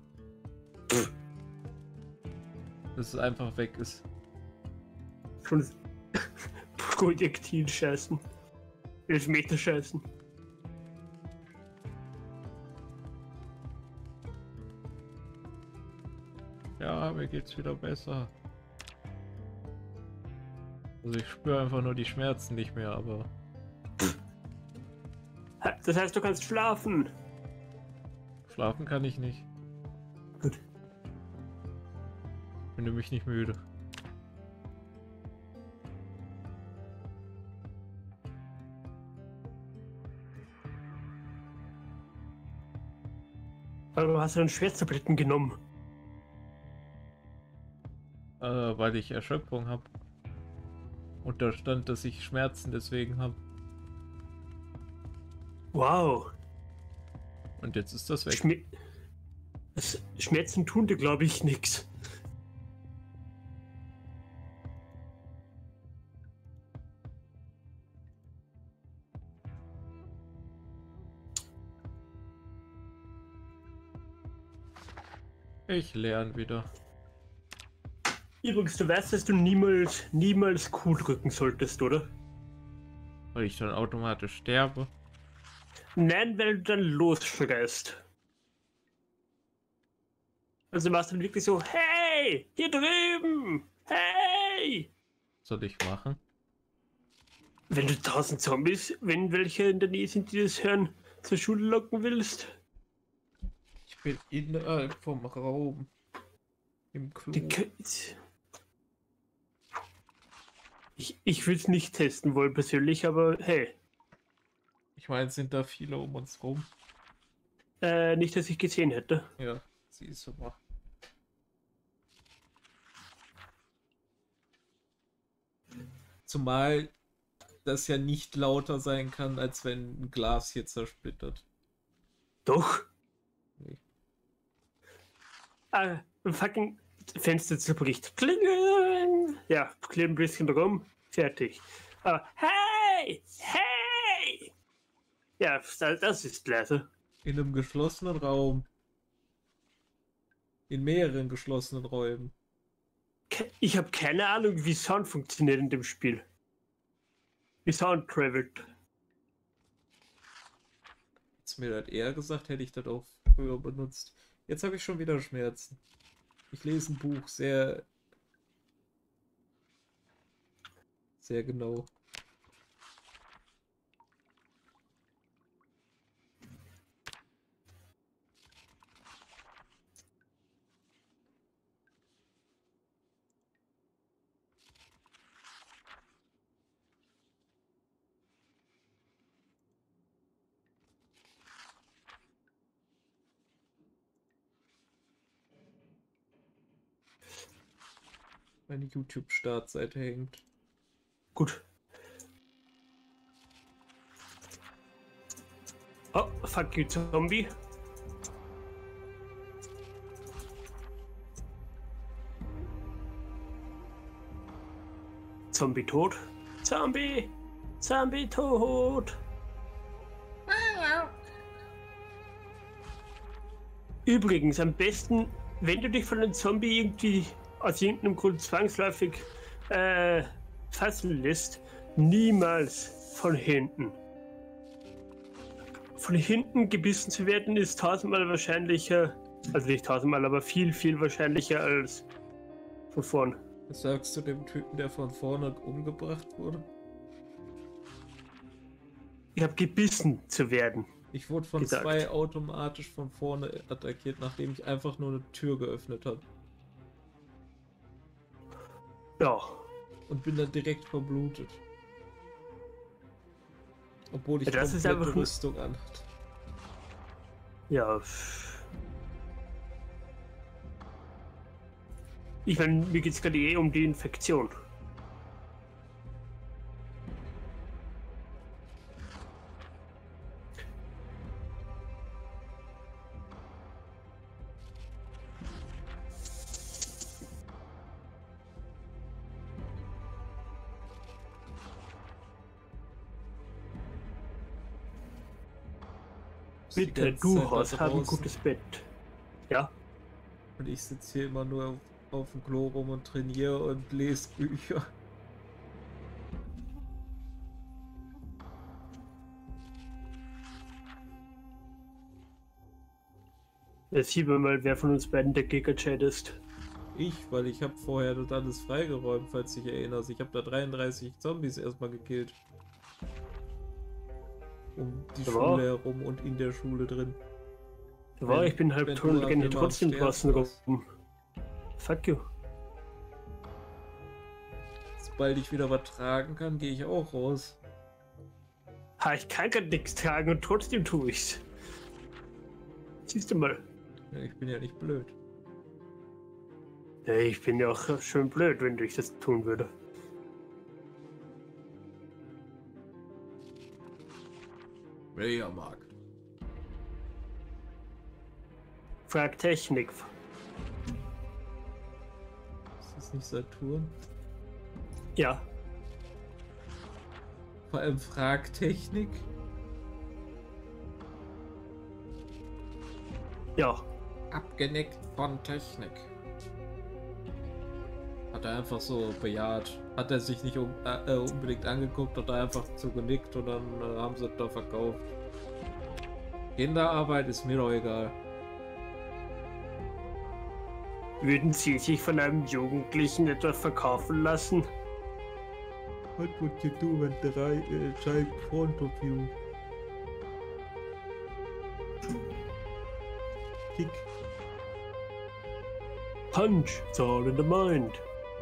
Dass es einfach weg ist. Schon Projektil scheißen. Elfmeter scheißen. Ja, mir geht's wieder besser. Also ich spüre einfach nur die Schmerzen nicht mehr, aber... Das heißt, du kannst schlafen. Schlafen kann ich nicht. Gut. Bin nämlich nicht müde. Aber du hast dann Schmerztabletten genommen. weil ich Erschöpfung habe. Und da stand, dass ich Schmerzen deswegen habe. Wow. Und jetzt ist das weg. Schmerzen tun dir, glaube ich, nichts. Ich lerne wieder. Übrigens, du weißt, dass du niemals Q drücken solltest, oder? Weil ich dann automatisch sterbe. Nein, weil du dann losschreist. Also machst du dann wirklich so, hey, hier drüben, hey! Soll ich machen? Wenn du 1000 Zombies, wenn welche in der Nähe sind, die das hören, zur Schule locken willst. Ich bin innerhalb vom Raum. Im Klo. Ich würde es nicht testen wollen persönlich, aber hey. Ich meine, sind da viele um uns rum? Nicht, dass ich gesehen hätte. Ja, siehst du mal. Zumal das ja nicht lauter sein kann, als wenn ein Glas hier zersplittert. Doch. Nee. Ein fucking Fenster zerbricht. Klingeln! Ja, kleben ein bisschen rum. Fertig. Aber hey! Hey! Ja, das ist leise. In einem geschlossenen Raum. In mehreren geschlossenen Räumen. Ich habe keine Ahnung, wie Sound funktioniert in dem Spiel. Wie Sound travelt. Hättest mir das eher gesagt, hätte ich das auch früher benutzt. Jetzt habe ich schon wieder Schmerzen. Ich lese ein Buch sehr genau. Meine YouTube-Startseite hängt. Gut. Oh, fuck you, Zombie. Zombie tot. Zombie! Zombie tot! Übrigens, am besten, wenn du dich von einem Zombie irgendwie aus irgendeinem Grund zwangsläufig fassen lässt, niemals von hinten. Von hinten gebissen zu werden ist 1000-mal wahrscheinlicher, also nicht 1000-mal, aber viel, viel wahrscheinlicher als von vorn. Was sagst du dem Typen, der von vorne umgebracht wurde? Ich habe gebissen zu werden. Ich wurde von gesagt. 2 automatisch von vorne attackiert, nachdem ich einfach nur eine Tür geöffnet habe. Ja. Und bin dann direkt verblutet. Obwohl ich Ja, das ist komplette einfach Rüstung anhat. Ja. Ich meine, mir geht es gerade eh um die Infektion. Bitte, du hast ein gutes Bett. Ja? Und ich sitze hier immer nur auf dem Klo rum und trainiere und lese Bücher. Jetzt sieht man mal, wer von uns beiden der Giga-Chat ist. Ich, weil ich habe vorher das alles freigeräumt, falls du dich erinnerst. Ich habe da 33 Zombies erstmal gekillt. Um die Schule herum und in der Schule drin. Ja, ich bin halb tot und renne trotzdem draußen rum. Fuck you. Sobald ich wieder was tragen kann, gehe ich auch raus. Ha, ich kann gar nichts tragen und trotzdem tue ich's. Siehst du mal. Ja, ich bin ja nicht blöd. Ja, ich bin ja auch schön blöd, wenn ich das tun würde. Welcher Markt? Frag Technik. Ist das nicht Saturn? Ja. Vor allem Fragtechnik? Ja. Abgeneckt von Technik. Hat er einfach so bejaht. Hat er sich nicht unbedingt angeguckt, hat er einfach zugenickt und dann haben sie da verkauft. Kinderarbeit ist mir doch egal. Würden Sie sich von einem Jugendlichen etwas verkaufen lassen? What would you do when the child in front of you? Kick. Punch, it's all in the mind.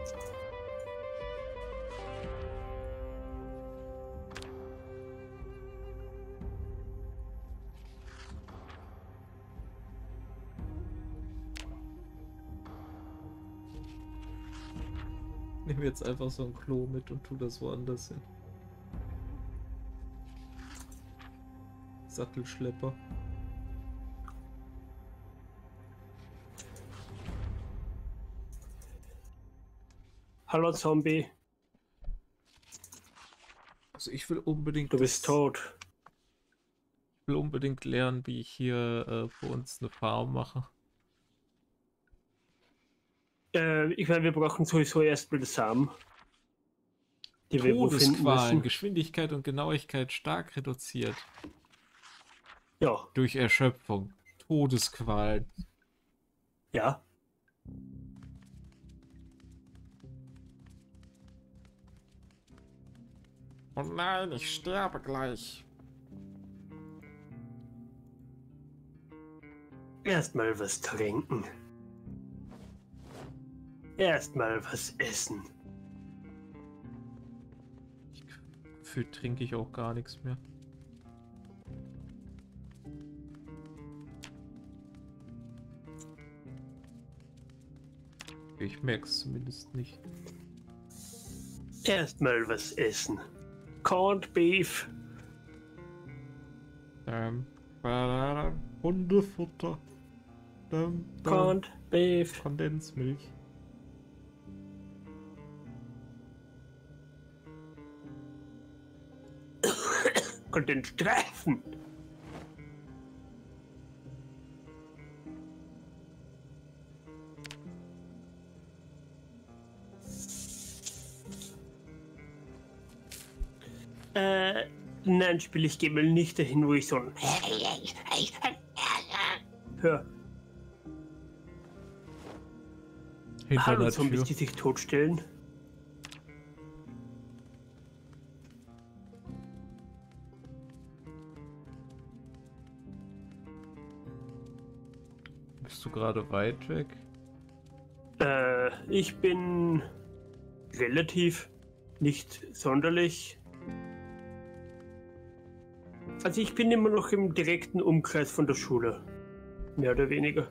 Ich nehme jetzt einfach so ein Klo mit und tu das woanders hin. Sattelschlepper. Hallo Zombie, Also ich will unbedingt. du bist tot. Ich will unbedingt lernen, wie ich hier für uns eine Farm mache. Ich meine, wir brauchen sowieso erstmal das Samen. Die wir wo finden Todesqualen, müssen. Geschwindigkeit und Genauigkeit stark reduziert. Ja, Durch Erschöpfung. Todesqualen. ja. Oh nein, ich sterbe gleich. Erstmal was trinken. Erstmal was essen. Gefühlt trinke ich auch gar nichts mehr. Ich merke es zumindest nicht. Erstmal was essen. Corned Beef. Hundefutter. Corned Beef. Kondensmilch. Und den Streifen. Nein, spiele ich mal nicht dahin, wo ich so ein hör. Hinter Hallo der Zombies, Tür. die sich totstellen. Bist du gerade weit weg? Ich bin relativ nicht sonderlich. Also ich bin immer noch im direkten Umkreis von der Schule. Mehr oder weniger.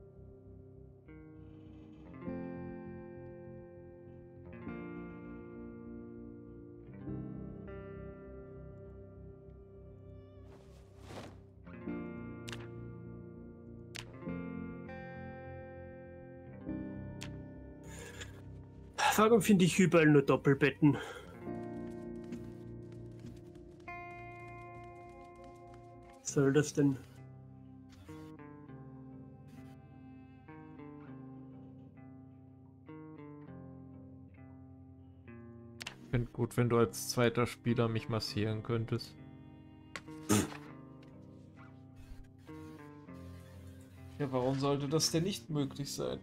Warum finde ich überall nur Doppelbetten? Was soll das denn? Ich finde gut, wenn du als zweiter Spieler mich massieren könntest. Ja, warum sollte das denn nicht möglich sein?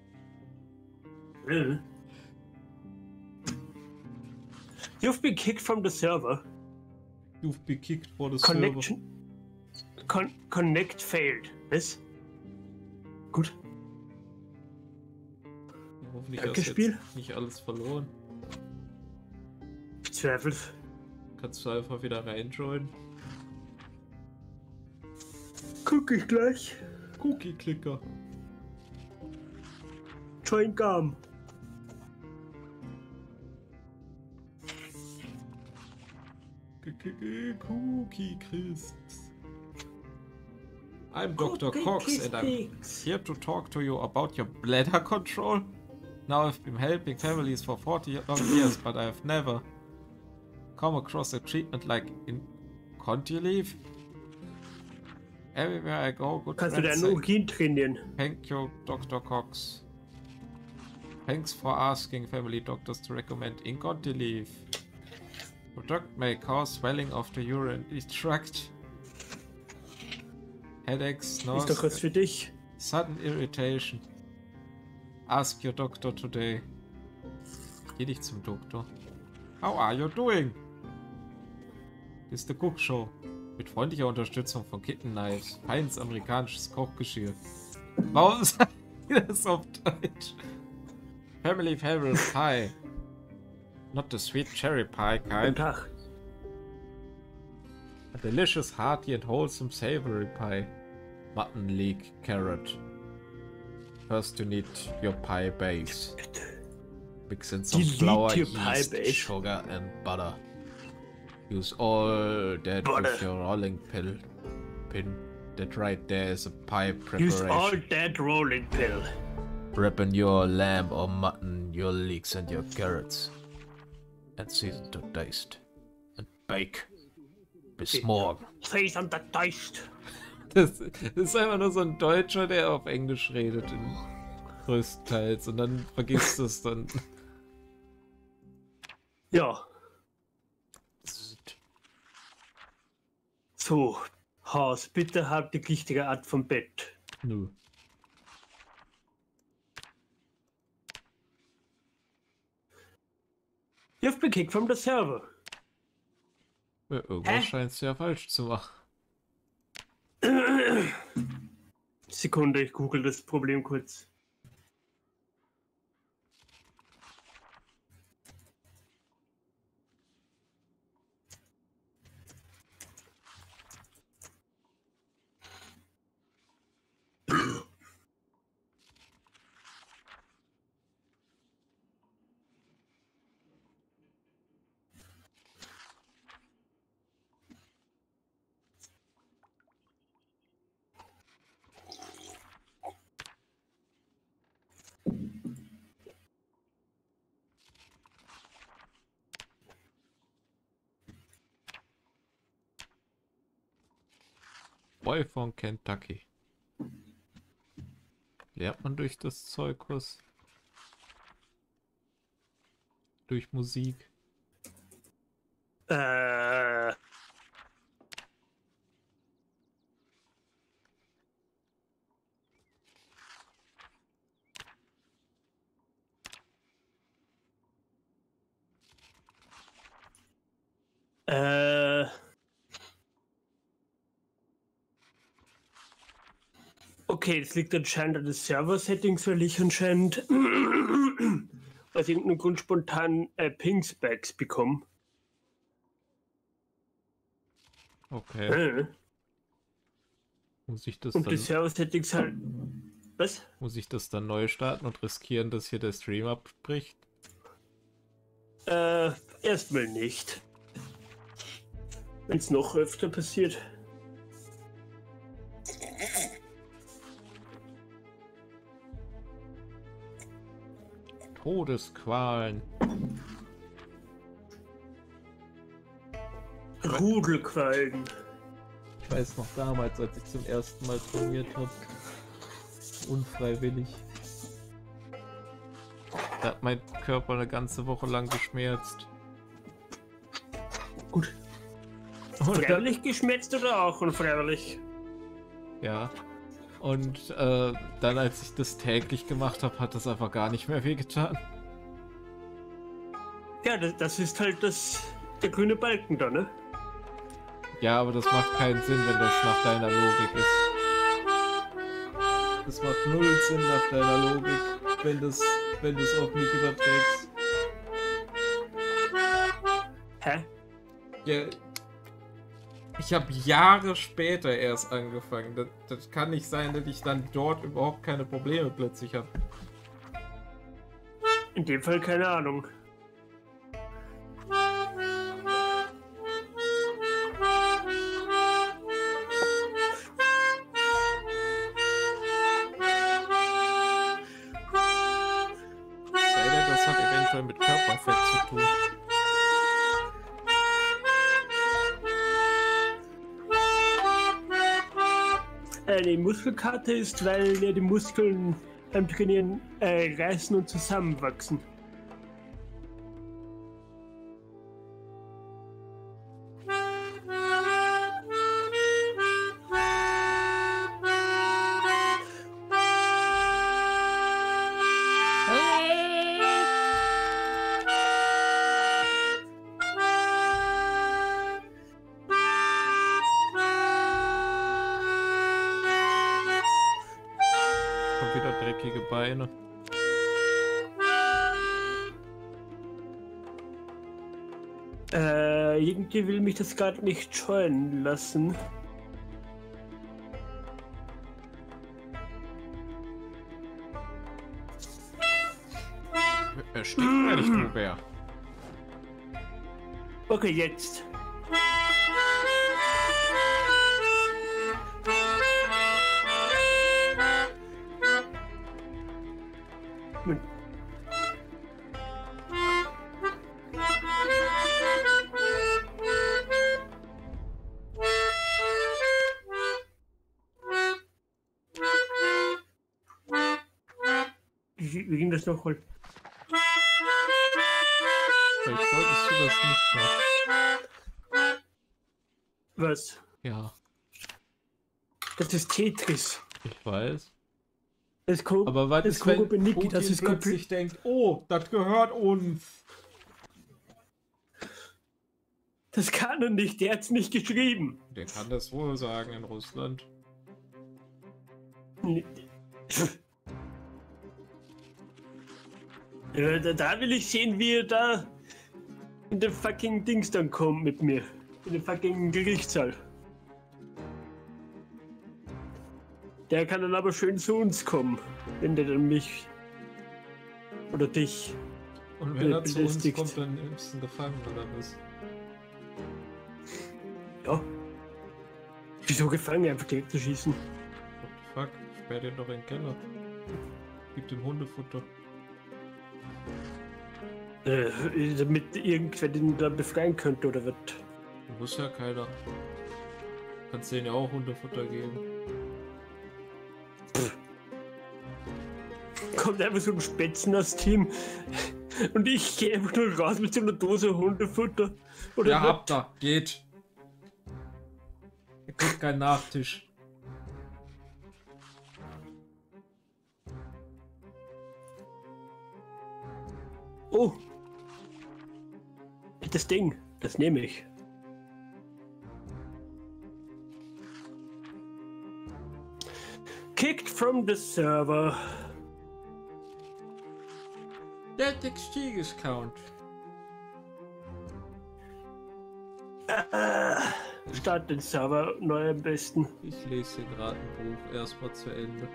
You've been kicked from the server. You've been kicked for the Connection. Connect failed. Was? Gut. server. Hoffentlich Danke, hast du Spiel. jetzt nicht alles verloren. Ich zweifle. Kannst du einfach wieder reinjoinen? Guck ich gleich. Cookie-Clicker. Join Gum. Cookie Crisps. I'm Dr. Cox and I'm here to talk to you about your bladder control. Now I've been helping families for 40 long years, but I've never come across a treatment like Incontinence. Everywhere I go, good Kannst du friends deinen say, Urin trainieren? thank you, Dr. Cox. Thanks for asking family doctors to recommend Incontinence. Product may cause swelling of the urinary tract, headaches, Ist doch was nausea, für dich. sudden irritation. Ask your doctor today. Geh dich zum Doktor. How are you doing? Das ist The Cook Show. Mit freundlicher Unterstützung von Kitten Knives. Feins amerikanisches Kochgeschirr. Warum sagt ihr das auf Deutsch? Family favorite pie. Not the sweet cherry pie Guten kind. Tag. A delicious, hearty and wholesome savory pie. Mutton leek carrot. First you need your pie base. Mix in some Delete flour, your pie yeast, base. sugar and butter. Use all that Butter. with your rolling pin. That right there is a pie Use all preparation. that rolling pill. Wrap in your lamb or mutton, your leeks and your carrots. And season to taste. And bake. Bis morgen. Face on the taste. Das ist einfach nur so ein Deutscher, der auf Englisch redet, größtenteils. Und dann vergisst es dann. Ja. So, Haus, bitte halt die richtige Art vom Bett. Nö. You've been kicked from the server. Ja, irgendwas Hä? scheinst du ja falsch zu machen. Sekunde, ich google das Problem kurz. Boy von Kentucky. Lernt man durch das Zeug was? Durch Musik? Okay, es liegt anscheinend an den Server-Settings, weil ich anscheinend aus irgendeinem Grund spontan Ping-Spikes bekomme. Okay. Muss ich das Und die dann, Server-Settings halt... Was? muss ich das dann neu starten und riskieren, dass hier der Stream abbricht? Erstmal nicht. Wenn es noch öfter passiert. Todesqualen. Rudelquallen. Ich weiß noch damals, als ich zum ersten Mal trainiert habe. Unfreiwillig. Da hat mein Körper eine ganze Woche lang geschmerzt. Gut. Und dann, Freiwillig geschmerzt oder auch unfreiwillig? ja. Und dann, als ich das täglich gemacht habe, hat das einfach gar nicht mehr wehgetan. Ja, das ist halt der grüne Balken da, ne? Ja, aber das macht keinen Sinn, wenn das nach deiner Logik ist. Das macht null Sinn nach deiner Logik, wenn du es auf mich überträgst. Hä? Ja, ich habe Jahre später erst angefangen. Das kann nicht sein, dass ich dann dort überhaupt keine Probleme plötzlich habe. In dem Fall keine Ahnung. eine Muskelkater ist, weil ja die Muskeln beim Trainieren reißen und zusammenwachsen. Kommt wieder dreckige Beine. Irgendwie will mich das gerade nicht scheuen lassen. Er steht gar nicht, wo wer. Okay, jetzt. Hm. Wie ging das nochmal? Vielleicht solltest du das nicht machen. Was? Ja, Das ist Tetris. ich weiß. Aber was das ist, wenn Korubeniki, Putin das ist plötzlich denkt, oh, das gehört uns. Das kann er nicht, der hat's nicht geschrieben. Der kann das wohl sagen in Russland. Ja, da will ich sehen, wie er da in den fucking Dings dann kommt mit mir. In den fucking Gerichtssaal. Der kann dann aber schön zu uns kommen, wenn der dann mich oder dich. Und wenn er zu uns belästigt. kommt, dann nimmst du ihn gefangen oder was? Ja. Wieso gefangen, einfach direkt zu schießen? What the fuck? Sperr den doch in den Keller. Gib dem Hundefutter. Damit irgendwer den da befreien könnte oder was? Muss ja keiner. Kannst denen ja auch Hundefutter geben. Kommt einfach so ein Spätzen aus Team und ich gehe einfach nur raus mit so einer Dose Hundefutter. Oder Ja, was? habt ihr. Geht. Ihr kriegt keinen Nachtisch. Oh. Das Ding, das nehme ich. Kicked from the server. Der XG-Count. Start den Server neu am besten. Ich lese hier gerade ein Buch erstmal zu Ende.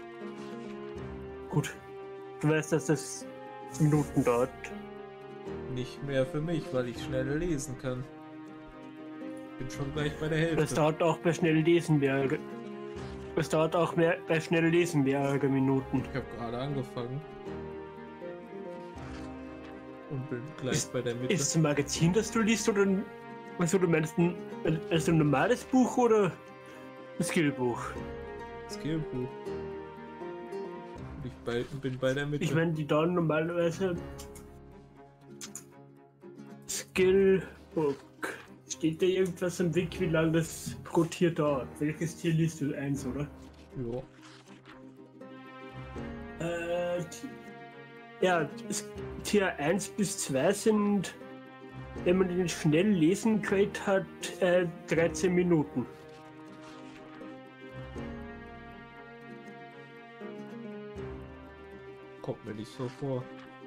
Gut. Du weißt, dass das Minuten dauert. Nicht mehr für mich, weil ich schnell lesen kann. Bin schon gleich bei der Das Hälfte. dauert auch bei schnell lesen mehrere. Es dauert auch mehr bei schnell lesen mehrere Minuten. Ich habe gerade angefangen. Und bin gleich bei der Mitte. Ist es ein Magazin, das du liest, oder ein, also du meinst ein normales Buch oder ein Skillbuch? Skillbuch. Bin bei der Mitte. Ich meine, die dauern normalerweise Skillbook. Steht da irgendwas am Weg, wie lange das pro Tier dauert? Welches Tier liest du? Eins, oder? Ja. Ja, Tier 1 bis 2 sind, wenn man den schnell lesen Crate hat, 13 Minuten. Kommt mir nicht so vor.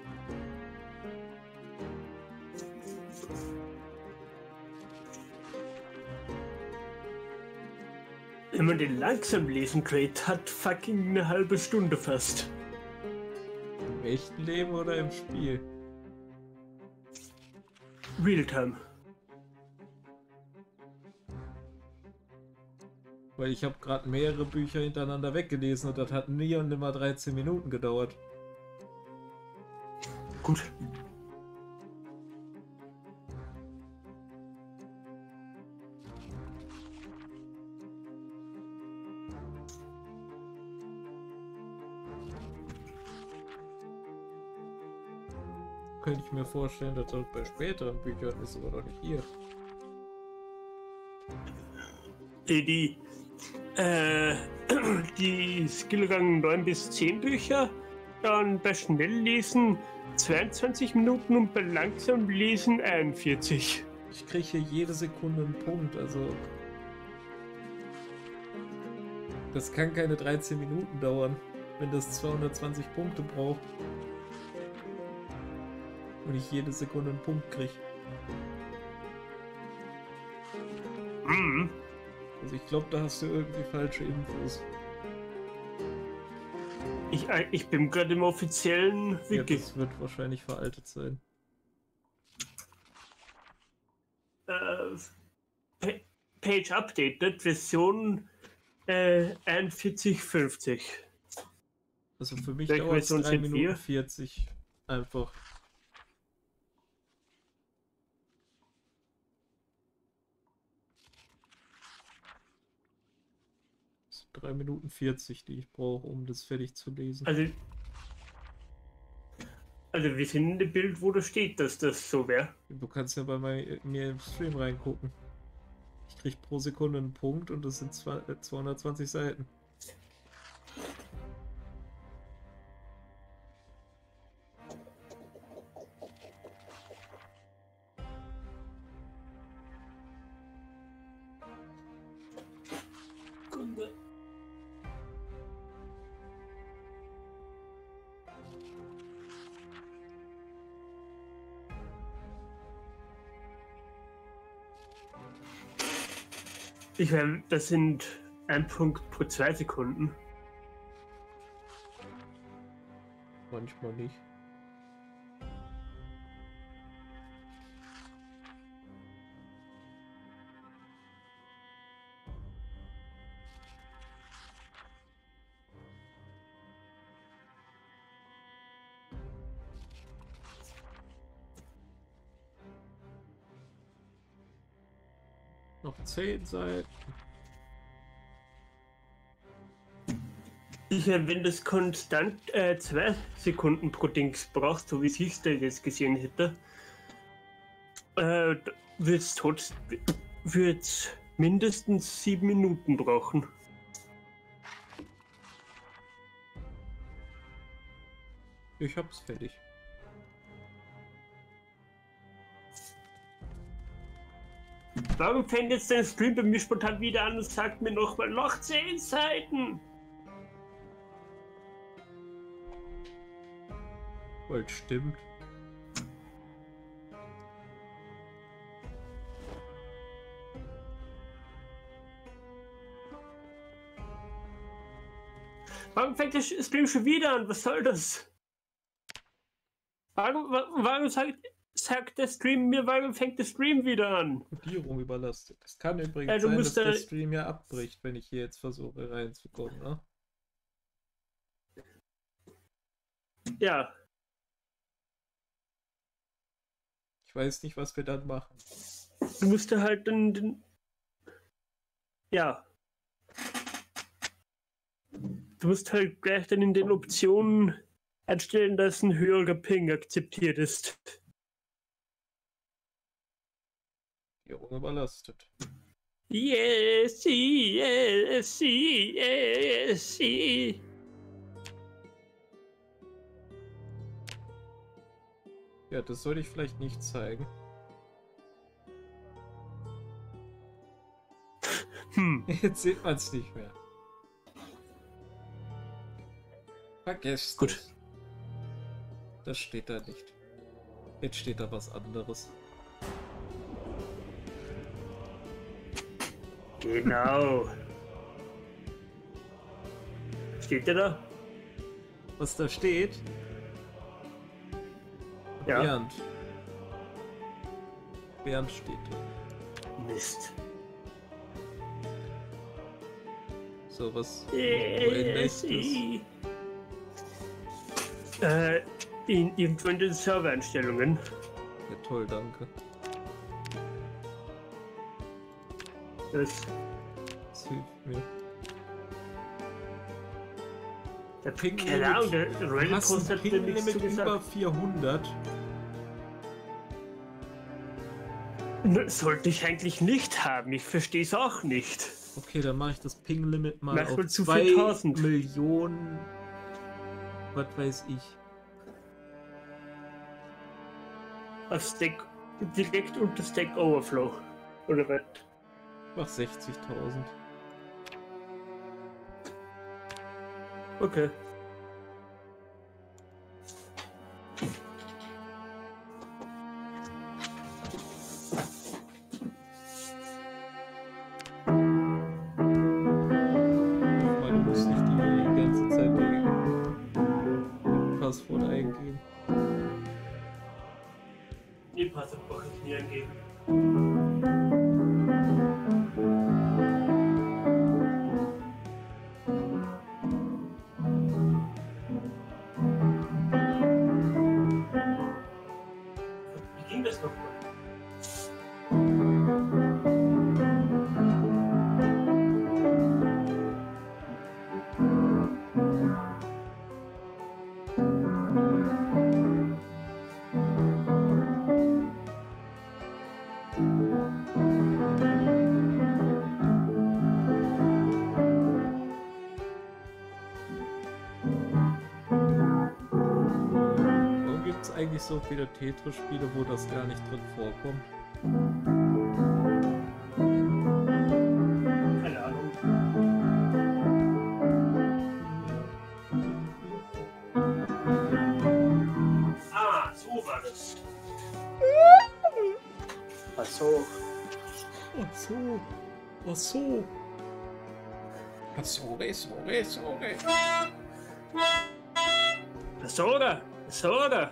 Wenn man den langsam lesen Crate hat, fucking eine halbe Stunde fast. Im echten Leben oder im Spiel? Realtime. Weil ich habe gerade mehrere Bücher hintereinander weggelesen und das hat nie und nimmer 13 Minuten gedauert. Gut. könnte ich mir vorstellen, dass das bei späteren Büchern ist, aber doch nicht hier. Die, die Skillrang 9 bis 10 Bücher, dann bei Schnelllesen 22 Minuten und bei langsam Lesen 41. Ich kriege hier jede Sekunde einen Punkt, also... Das kann keine 13 Minuten dauern, wenn das 220 Punkte braucht. Und ich jede Sekunde einen Punkt kriege. Mhm. Also ich glaube, da hast du irgendwie falsche Infos. Ich bin gerade im offiziellen Ja, Wiki. das wird wahrscheinlich veraltet sein. Page updated, Version 41,50. Also für mich Welche dauert es Version 3 sind Minuten wir? 40 einfach. 3 Minuten 40, die ich brauche, um das fertig zu lesen. Also wir sind in dem Bild, wo das steht, dass das so wäre. Du kannst ja bei mir im Stream reingucken. Ich krieg pro Sekunde einen Punkt und das sind 220 Seiten. Sekunde. Ich meine, das sind 1 Punkt pro 2 Sekunden. Manchmal nicht. Noch 10 Seiten. Ich meine, wenn das konstant 2 Sekunden pro Dings braucht, so wie ich es da jetzt gesehen hätte, wird's mindestens 7 Minuten brauchen. Ich hab's fertig. Warum fängt jetzt dein Stream bei mir spontan wieder an und sagt mir nochmal noch 10 Seiten? Weil stimmt. Warum fängt der Stream schon wieder an? Was soll das? Warum sagt der Stream mir, warum fängt der Stream wieder an? Kodierung überlastet. Es kann übrigens sein, dass der Stream ja abbricht, wenn ich hier jetzt versuche reinzukommen, ne? Ja. Ich weiß nicht, was wir dann machen. Du musst da halt dann ja. Du musst halt gleich dann in den Optionen einstellen, dass ein höherer Ping akzeptiert ist. Kodierung überlastet. Yes, yes, yes, yes. Ja, das sollte ich vielleicht nicht zeigen. Jetzt sieht man es nicht mehr. Vergesst Gut. es. Das steht da nicht. Jetzt steht da was anderes. Genau. Steht der da? Was da steht? Ja. Bernd. Bernd steht da. Mist. So, was? Wo ändere ich das? Irgendwo in den Servereinstellungen. Ja, toll, danke. Das hilft mir. der Ping keine Ahnung, der Du Reddit hast Post ein hat dir nichts Ping-Limit zu über gesagt. 400 Sollte ich eigentlich nicht haben. Ich verstehe es auch nicht. Okay, dann mache ich das Ping-Limit mal Mach auf mal zu 2 4000. Millionen. Was weiß ich. Auf Stack, direkt unter Stack Overflow. Oder was? Mach 60.000. Okay. Weil du musst nicht die ganze Zeit die Passwort eingeben. Die Passwort brauche ich nie angeben. Wie ging das nochmal? Warum gibt es eigentlich so viele Tetris-Spiele, wo das gar nicht drin vorkommt? Keine Ahnung. Ah, so war das. Ach so. Ach so. Ach so. Ach sorry. Sora! Sora!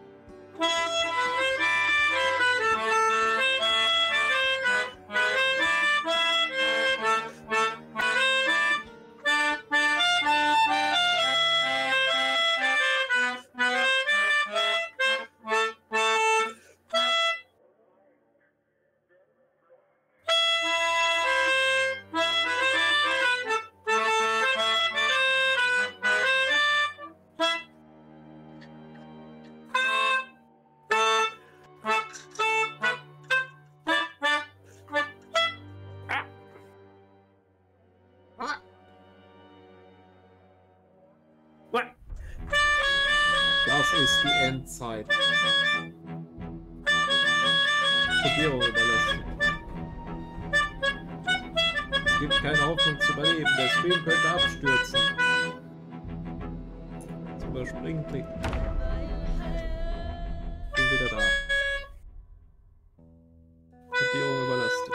What? Das ist die Endzeit. Kodierung überlassen. Es gibt keine Hoffnung zu überleben. Der Stream könnte abstürzen. Zum Überspringen klicken. Bin wieder da. Kodierung überlastet.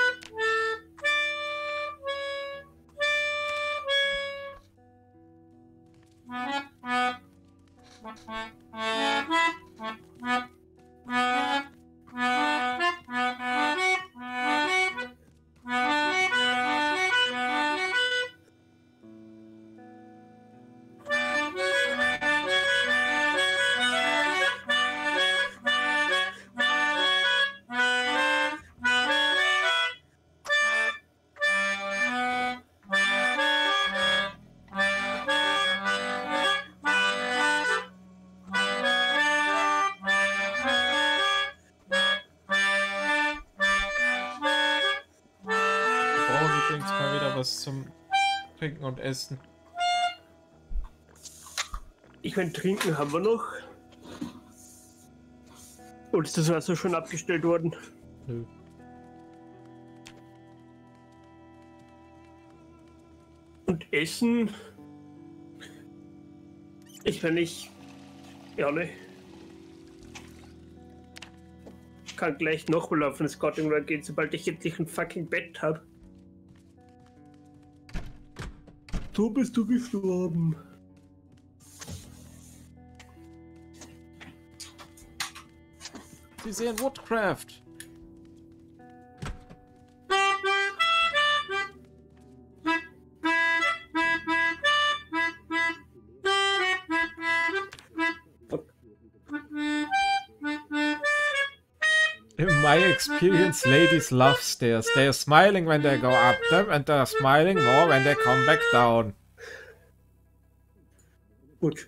Was zum Trinken und Essen. Ich meine, trinken haben wir noch. Oder ist das Wasser schon abgestellt worden? Nö. Und Essen? Ich meine, ehrlich. Ich kann gleich nochmal auf den Scouting Run gehen, sobald ich endlich ein fucking Bett habe. So bist du gestorben. Sie sehen Woodcraft. In my experience, ladies love stairs. They are smiling when they go up them and they are smiling more when they come back down. Gut.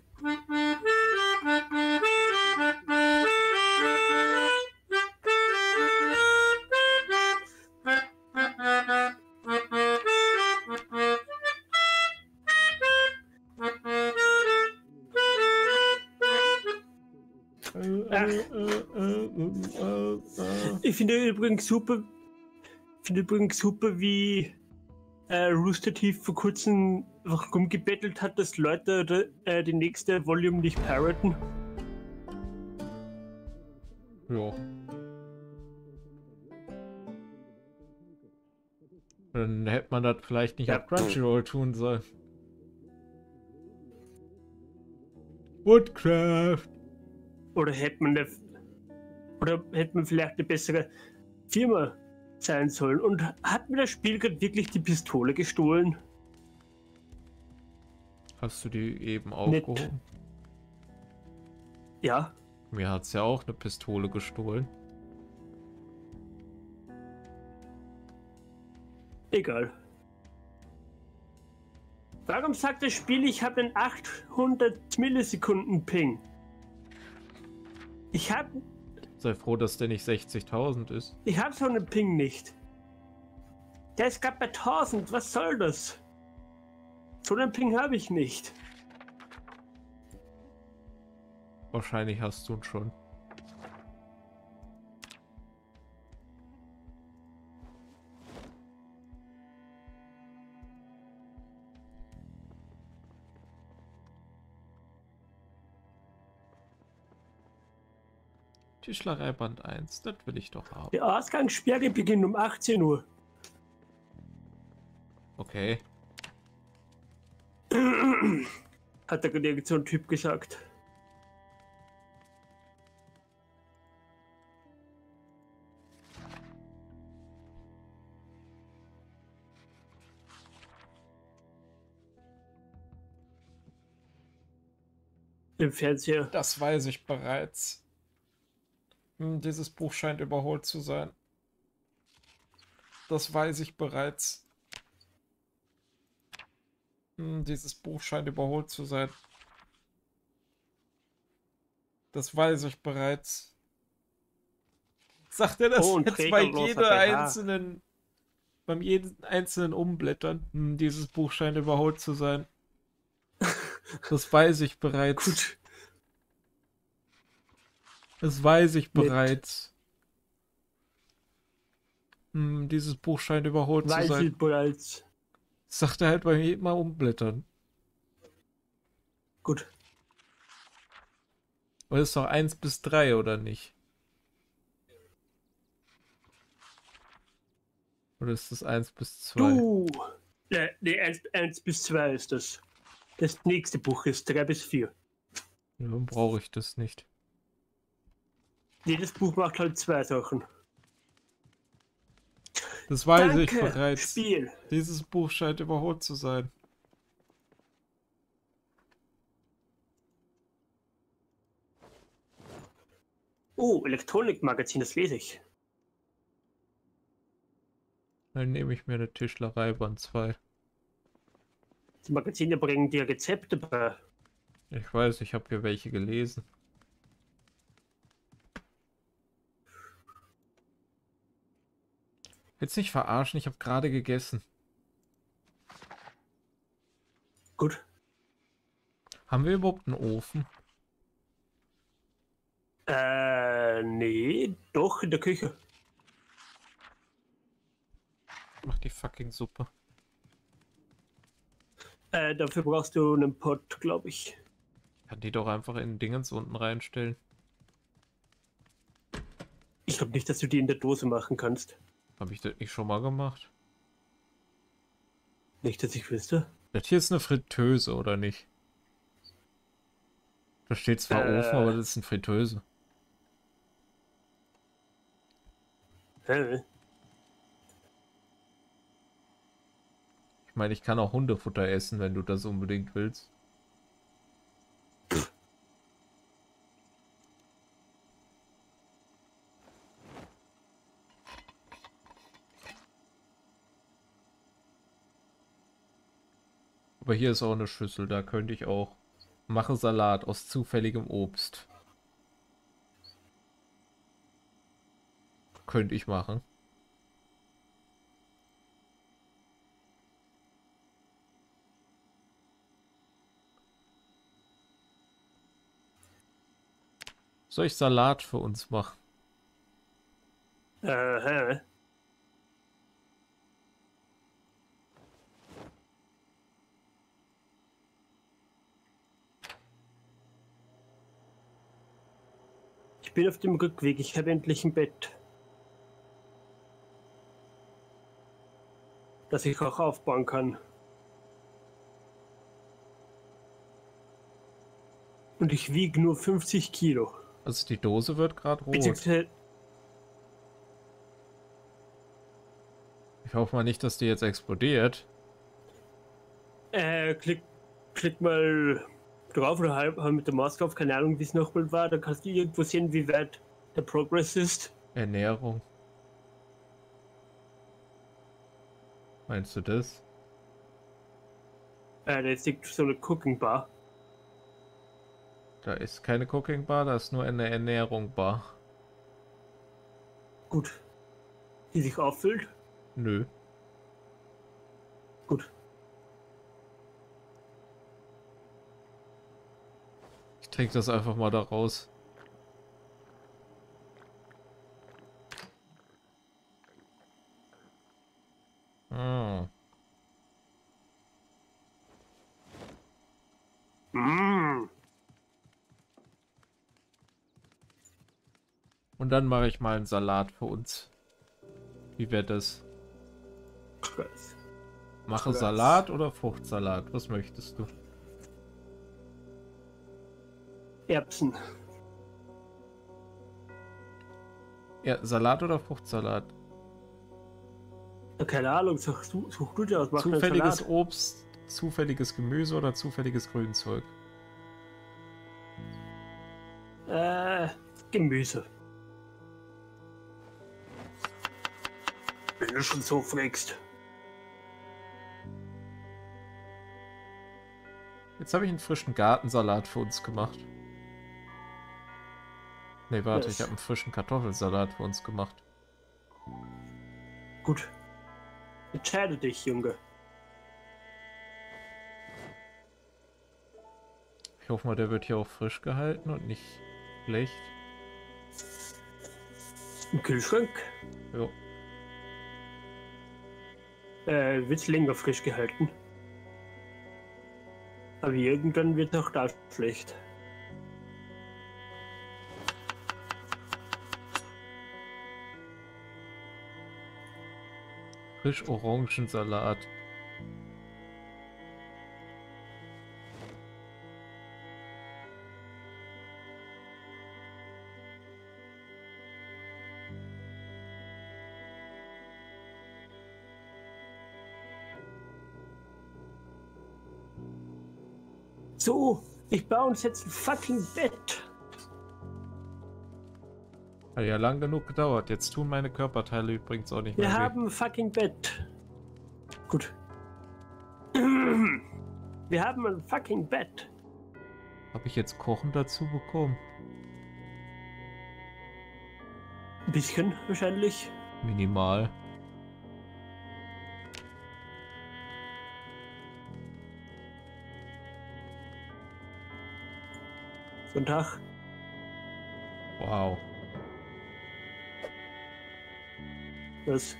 Ich finde übrigens super, wie Rooster Teeth vor kurzem einfach rumgebettelt hat, dass Leute die nächste Volume nicht piraten. Ja. Dann hätte man das vielleicht nicht auf Crunchyroll tun sollen. Woodcraft! Oder hätte man vielleicht eine bessere Firma sein sollen. Und hat mir das Spiel gerade wirklich die Pistole gestohlen? Hast du die eben aufgehoben? Nicht. Ja. Mir hat's ja auch eine Pistole gestohlen. Egal. Warum sagt das Spiel, ich habe einen 800 Millisekunden Ping? Sei froh, dass der nicht 60.000 ist. Ich habe so einen Ping nicht. Der ist gerade bei 1000. Was soll das? So einen Ping habe ich nicht. Wahrscheinlich hast du ihn schon. Tischlereiband 1, das will ich doch haben. Die Ausgangssperre beginnt um 18 Uhr. Okay. Hat da gerade irgend so ein Typ gesagt. Im Fernseher. Das weiß ich bereits. Dieses Buch scheint überholt zu sein. Das weiß ich bereits. Dieses Buch scheint überholt zu sein. Das weiß ich bereits. Sagt er das jetzt bei beim jeden einzelnen Umblättern? Dieses Buch scheint überholt zu sein. Das weiß ich bereits. Gut. Das weiß ich bereits. Dieses Buch scheint überholt zu sein. Weiß ich bereits. Das sagt er halt bei jedem Mal umblättern. Gut. Und das ist doch 1 bis 3, oder nicht? Oder ist das 1 bis 2? Du! Nee, 1 bis 2 ist das. Das nächste Buch ist 3 bis 4. Ja, dann brauche ich das nicht. Jedes Buch macht halt 2 Sachen. Das weiß Danke, ich bereits. Spiel. Dieses Buch scheint überholt zu sein. Oh, Elektronikmagazin, das lese ich. Dann nehme ich mir eine Tischlereiband 2. Die Magazine bringen dir Rezepte bei. Ich weiß, ich habe hier welche gelesen. Jetzt nicht verarschen, ich habe gerade gegessen. Gut. Haben wir überhaupt einen Ofen? Nee, doch, in der Küche. Mach die fucking Suppe. Dafür brauchst du einen Pot, glaube ich. Kann die doch einfach in Dingens unten reinstellen. Ich glaube nicht, dass du die in der Dose machen kannst. Habe ich das nicht schon mal gemacht? Nicht, dass ich wüsste. Das hier ist eine Fritteuse, oder nicht? Da steht zwar Ofen, aber das ist eine Fritteuse. Hä? Ich meine, ich kann auch Hundefutter essen, wenn du das unbedingt willst. Aber hier ist auch eine Schüssel, da könnte ich auch. Mache Salat aus zufälligem Obst. Könnte ich machen. Soll ich Salat für uns machen? Aha. Ich bin auf dem Rückweg, ich habe endlich ein Bett, das ich auch aufbauen kann. Und ich wiege nur 50 Kilo. Also die Dose wird gerade rot. Beziehungsweise, Ich hoffe mal nicht, dass die jetzt explodiert. klick mal drauf oder halb mit der Maus drauf, keine Ahnung, wie es nochmal war. Da kannst du irgendwo sehen, wie weit der Progress ist. Ernährung. Meinst du das? Da ist so eine Cooking Bar. Da ist keine Cooking Bar, da ist nur eine Ernährung Bar. Gut. Die sich auffüllt. Nö. Gut. Ich trinke das einfach mal da raus. Ah. Mmh. Und dann mache ich mal einen Salat für uns. Wie wäre das? Krass. Mache Krass. Salat oder Fruchtsalat? Was möchtest du? Erbsen. Ja, Salat oder Fruchtsalat? Ja, keine Ahnung, such du dir aus. Mach einen Zufälliges Salat. Obst, zufälliges Gemüse oder zufälliges Grünzeug? Gemüse. Wenn du schon so fragst. Jetzt habe ich einen frischen Gartensalat für uns gemacht. Ne, warte, Was? ich habe einen frischen Kartoffelsalat für uns gemacht. Gut. Entscheide dich, Junge. Ich hoffe mal, der wird hier auch frisch gehalten und nicht schlecht. Im Kühlschrank Jo. wird länger frisch gehalten. Aber irgendwann wird auch da schlecht. Frisch Orangensalat. So, ich baue uns jetzt ein fucking Bett. Hat ja lang genug gedauert. Jetzt tun meine Körperteile übrigens auch nicht Wir mehr weh. haben ein fucking Bett. Gut. Wir haben ein fucking Bett. Habe ich jetzt Kochen dazu bekommen? Ein bisschen wahrscheinlich. Minimal. Guten Tag. Wow. Was?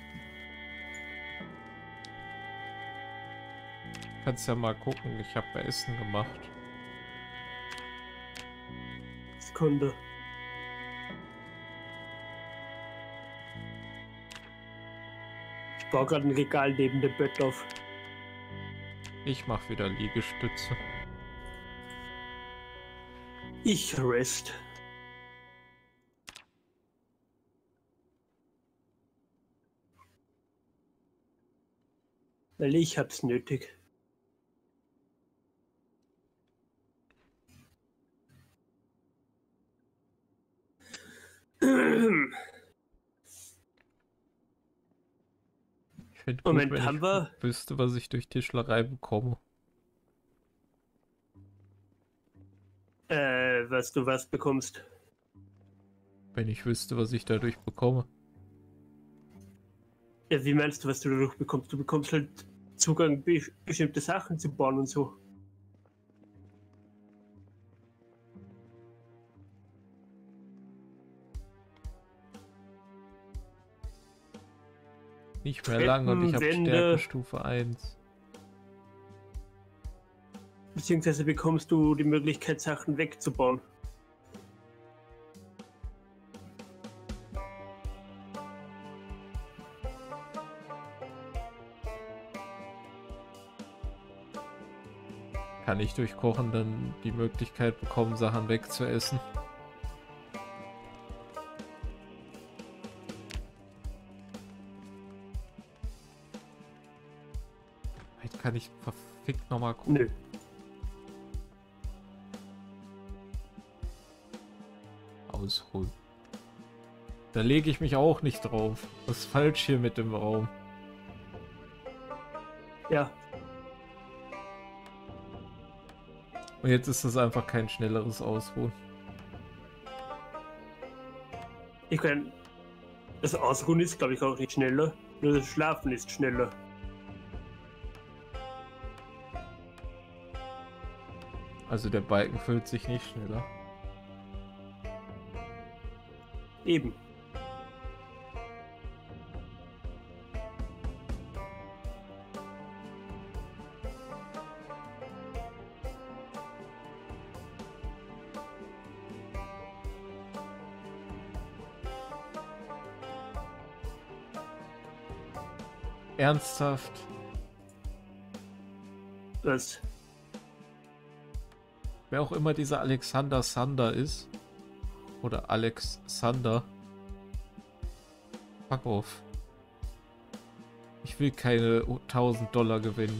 Kannst ja mal gucken, ich habe Essen gemacht. Sekunde. Ich baue gerade ein Regal neben dem Bett auf. Ich mache wieder Liegestütze. Ich rest. Weil ich hab's nötig. Ich finde gut, Moment, wenn haben wir? ich wüsste, was ich durch Tischlerei bekomme. Was du was bekommst. Wenn ich wüsste, was ich dadurch bekomme. Ja, wie meinst du, was du dadurch bekommst? Du bekommst halt Zugang, bestimmte Sachen zu bauen und so. Nicht mehr lang und ich habe Stärkestufe 1. Beziehungsweise bekommst du die Möglichkeit, Sachen wegzubauen. Kann ich durch Kochen dann die Möglichkeit bekommen, Sachen wegzuessen? Vielleicht kann ich verfickt nochmal gucken. Nö. Ausruhen. Da lege ich mich auch nicht drauf. Was ist falsch hier mit dem Raum? Ja. Und jetzt ist das einfach kein schnelleres Ausruhen. Ich meine, das Ausruhen ist, glaube ich, auch nicht schneller. Nur das Schlafen ist schneller. Also der Balken füllt sich nicht schneller. Eben. Ernsthaft? Was? Wer auch immer dieser Alexander Sander ist. Oder Alex Sander. Fuck off. Ich will keine $1000 gewinnen.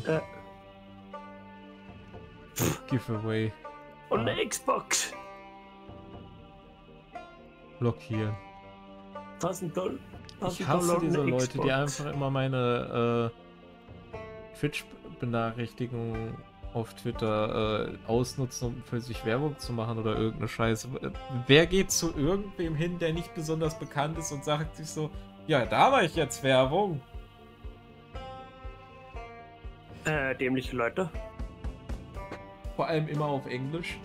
Giveaway. Und eine Xbox. Blockieren. $1000. Ich hasse diese Leute, die einfach immer meine Twitch-Benachrichtigungen auf Twitter ausnutzen, um für sich Werbung zu machen oder irgendeine Scheiße. Wer geht zu irgendwem hin, der nicht besonders bekannt ist und sagt sich so, ja, da war ich jetzt Werbung. Dämliche Leute. Vor allem immer auf Englisch.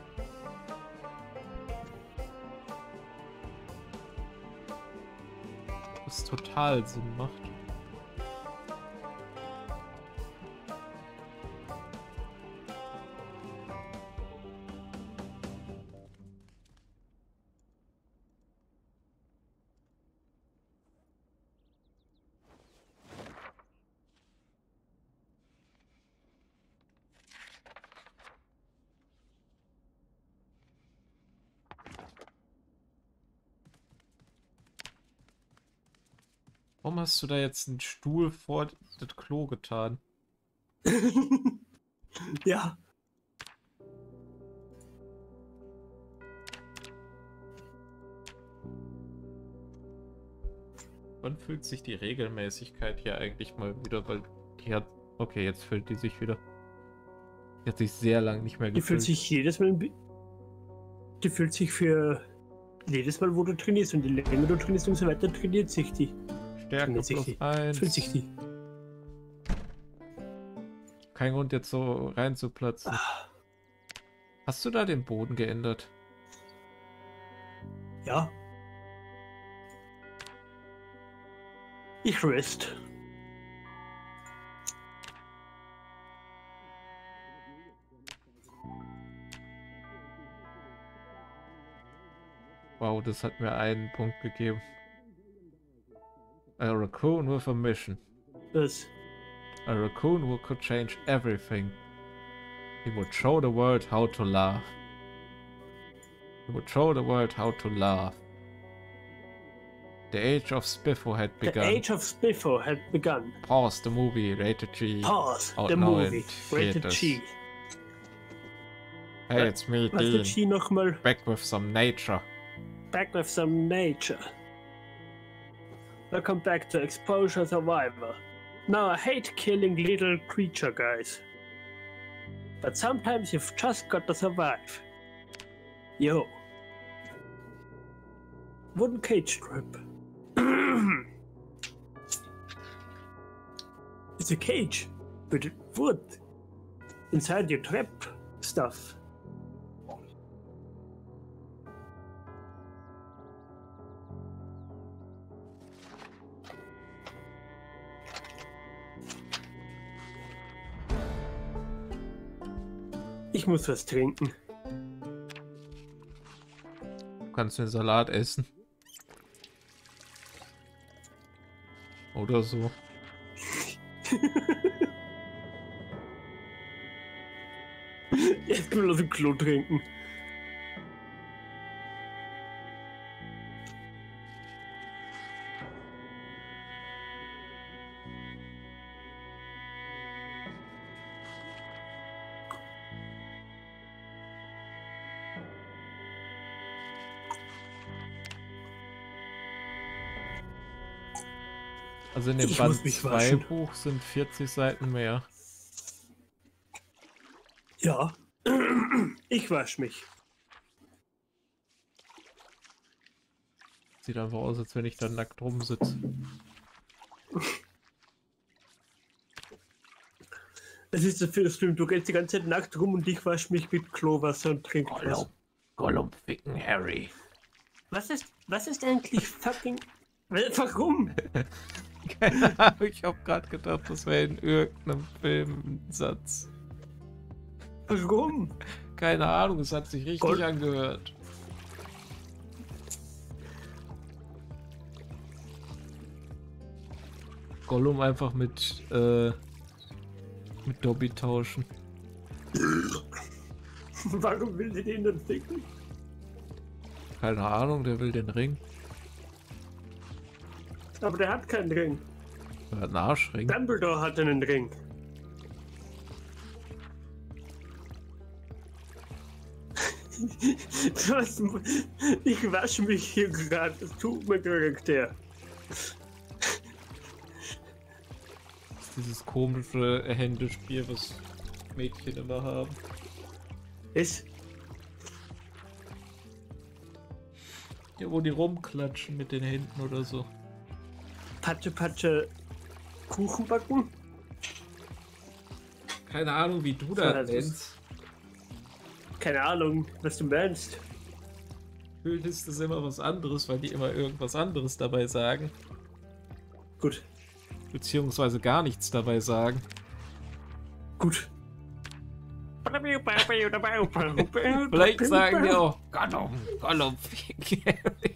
Was total Sinn macht. Warum hast du da jetzt einen Stuhl vor das Klo getan? Ja. Wann fühlt sich die Regelmäßigkeit hier eigentlich mal wieder, weil die hat... Okay, jetzt füllt die sich wieder. Die hat sich sehr lang nicht mehr Die fühlt gefüllt. sich jedes Mal... Die fühlt sich für... Jedes Mal, wo du trainierst und je länger du trainierst, umso weiter trainiert sich die. Stärke Trainiert sich plus die. 1. Fühlt sich die. Kein Grund jetzt so reinzuplatzen. Hast du da den Boden geändert? Ja. Ich rest. Wow, das hat mir einen Punkt gegeben. A raccoon with a mission. Was? A raccoon who could change everything. He would show the world how to laugh. He would show the world how to laugh. The age of Spiffo had begun. The age of Spiffo had begun. Pause the movie, rated G. Pause Out the now in movie. Rated theaters. G. Hey, it's me, Was der Dean. G nochmal? Back with some nature. Back with some nature. Welcome back to Exposure Survivor. Now I hate killing little creature guys. But sometimes you've just got to survive. Yo. Wooden cage strip. It's a cage with wood inside your trap stuff. Ich muss was trinken. Du kannst den Salat essen. Oder so. Erstmal aus dem Klo trinken. Also in dem Ich Band muss mich 2 waschen. Buch sind 40 Seiten mehr. Ja. Ich wasch mich. Sieht einfach aus, als wenn ich da nackt rumsitze. Das ist das für das Film. Du gehst die ganze Zeit nackt rum und ich wasche mich mit Klowasser und trinke was. Gollum ficken Harry. Was ist eigentlich fucking... Warum? Keine Ahnung, ich habe gerade gedacht, das wäre in irgendeinem Film ein Satz. Warum? Keine Ahnung, es hat sich richtig angehört. Gollum einfach mit Dobby tauschen. Warum will sie den dann ficken? Keine Ahnung, der will den Ring. Aber der hat keinen Ring. Er hat einen Arschring. Dumbledore hat einen Ring. Was? Ich wasche mich hier gerade. Das tut mir Charakter. Das ist dieses komische Händespiel, was Mädchen immer haben. Ist. Ja, wo die rumklatschen mit den Händen oder so. Patsche, Patsche. Kuchen backen? Keine Ahnung, wie du Ja, das das ist- nennst. Keine Ahnung, was du meinst. Gefühlt ist das immer was anderes, weil die immer irgendwas anderes dabei sagen. Gut, Beziehungsweise gar nichts dabei sagen. gut. Vielleicht sagen die auch Gollum, fick Harry.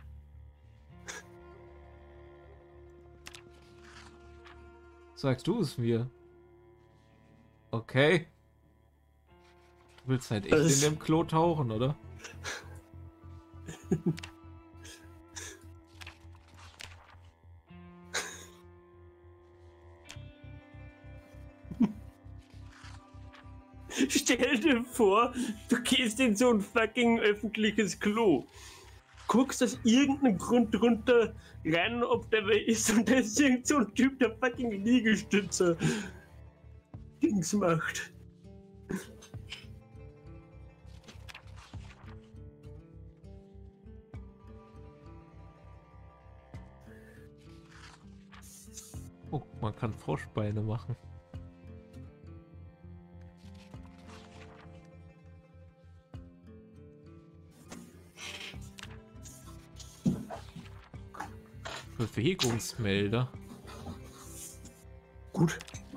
Sagst du es mir? Okay. Du willst halt echt in dem Klo tauchen, oder? Stell dir vor, du gehst in so ein fucking öffentliches Klo. Guckst aus irgendeinem Grund drunter rein, ob der wer ist, und da ist irgend so ein Typ, der fucking Liegestütze Dings macht. Oh, man kann Froschbeine machen. Bewegungsmelder. Gut.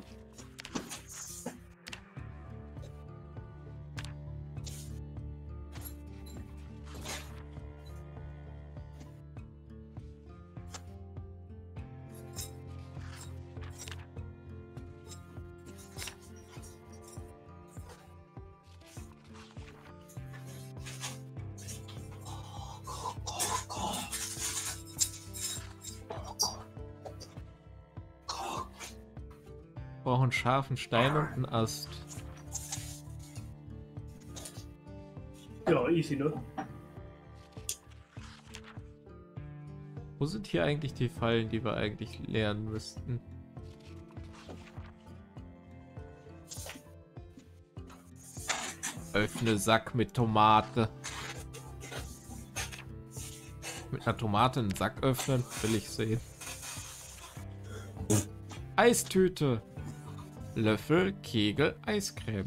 Brauchen einen scharfen Stein und einen Ast. Ja, easy, ne? Wo sind hier eigentlich die Fallen, die wir eigentlich lernen müssten? Öffne Sack mit Tomate. Mit einer Tomate einen Sack öffnen, will ich sehen. Eistüte. Löffel, Kegel, Eiscreme.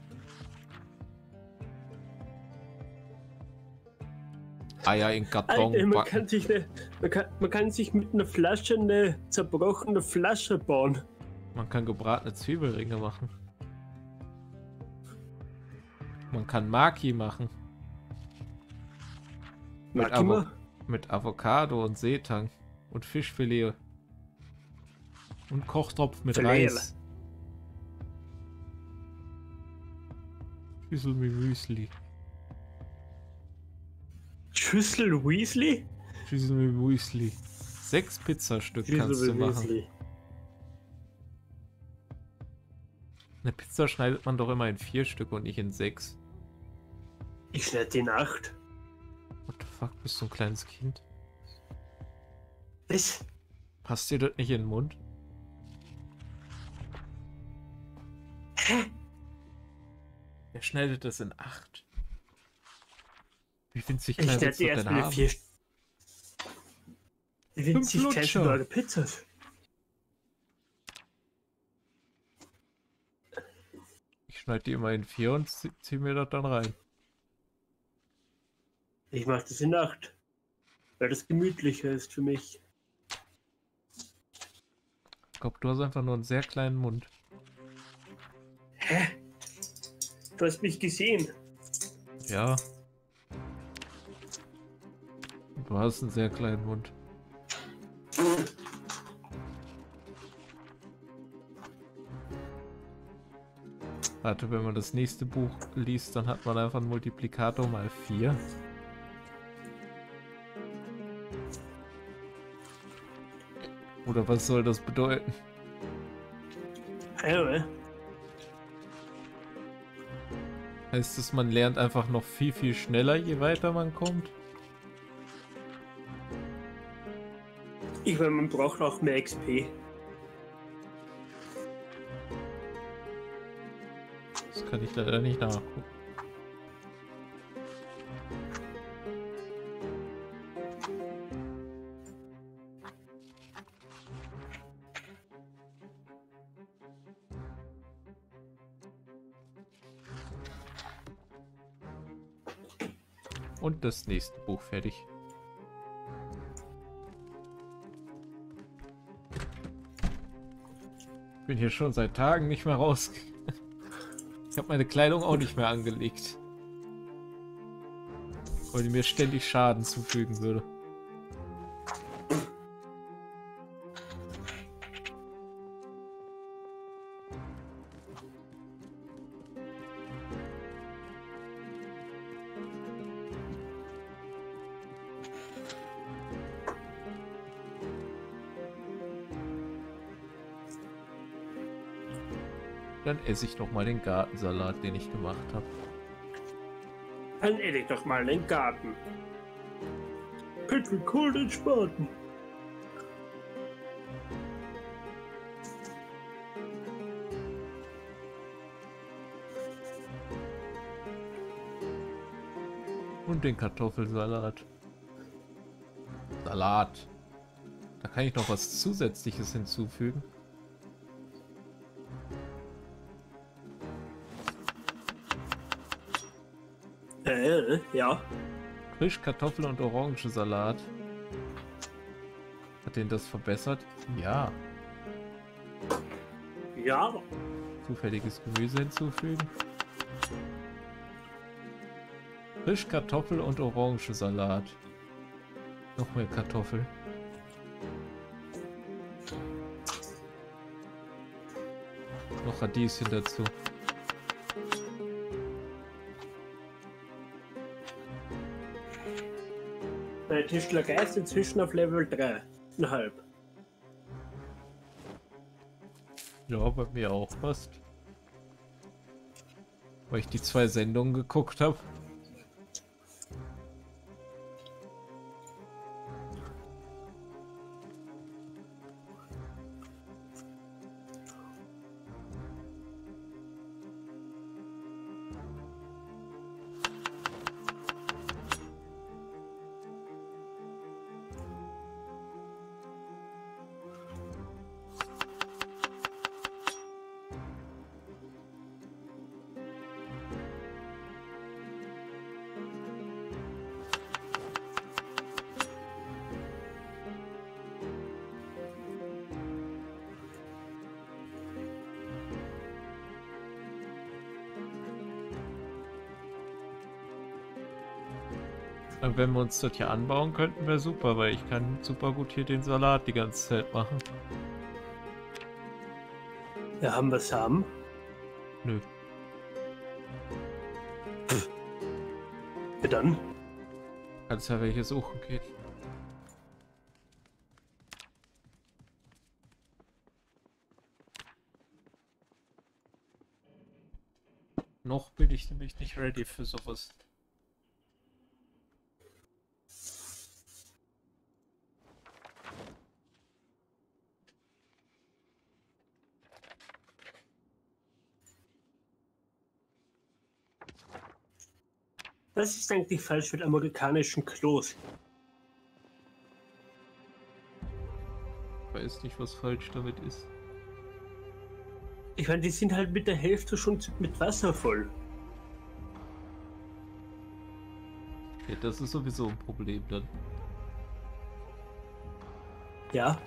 Eier in Karton Alter, man backen. man kann sich mit einer Flasche eine zerbrochene Flasche bauen. Man kann gebratene Zwiebelringe machen. Man kann Maki machen. Mit, Makima? mit Avocado und Seetang und Fischfilet. Und Kochtopf mit Filet. Reis. Schüssel mit Müsli. Schüssel Weasley? Schüssel mit Müsli. 6 Pizzastück kannst du machen. Weasley. Eine Pizza schneidet man doch immer in 4 Stück und nicht in 6. Ich schneide die in 8. What the fuck, bist du ein kleines Kind? Was? Passt dir das nicht in den Mund? Hä? Er schneidet das in 8. Wie winzig Ich klein schneide willst die du denn erstmal in haben? 4. Wie winzig klein Lutscher. sind eure Pizzas? Ich schneide die immer in 4 und zieh mir das dann rein. Ich mache das in 8. Weil das gemütlicher ist für mich. Ich glaube, du hast einfach nur einen sehr kleinen Mund. Hä? Du hast mich gesehen. Ja. Du hast einen sehr kleinen Mund. Warte, wenn man das nächste Buch liest, dann hat man einfach einen Multiplikator mal 4. Oder was soll das bedeuten? Ja, Heißt es, man lernt einfach noch viel, viel schneller, je weiter man kommt? ich meine, man braucht auch mehr XP. Das kann ich leider nicht nachgucken. Und das nächste Buch fertig. Bin hier schon seit Tagen nicht mehr raus. Ich habe meine Kleidung auch nicht mehr angelegt. Weil die mir ständig Schaden zufügen würde. Dann esse ich noch mal den Gartensalat, den ich gemacht habe. Dann esse ich doch mal den Garten. Patrick, hol den Spaten. Und den Kartoffelsalat. Salat. Da kann ich noch was Zusätzliches hinzufügen. Ja. Frisch, Kartoffel und Orangensalat. Hat den das verbessert? Ja. Ja. Zufälliges Gemüse hinzufügen. Frisch, Kartoffel und Orangensalat. Noch mehr Kartoffel. Noch Radieschen dazu. Meine Tischlerei ist inzwischen auf Level 3,5. Ja, bei mir auch fast. Weil ich die 2 Sendungen geguckt habe. Wenn wir uns das hier anbauen könnten, wäre super, weil ich kann super gut hier den Salat die ganze Zeit machen. Ja, haben wir Samen? Nö. Ja, dann. Kannst ja welche suchen gehen. Noch bin ich nämlich nicht ready für sowas. Was ist eigentlich falsch mit amerikanischen Klos? Ich weiß nicht, was falsch damit ist. Ich meine, die sind halt mit der Hälfte schon mit Wasser voll. Ja, das ist sowieso ein Problem dann. Ja.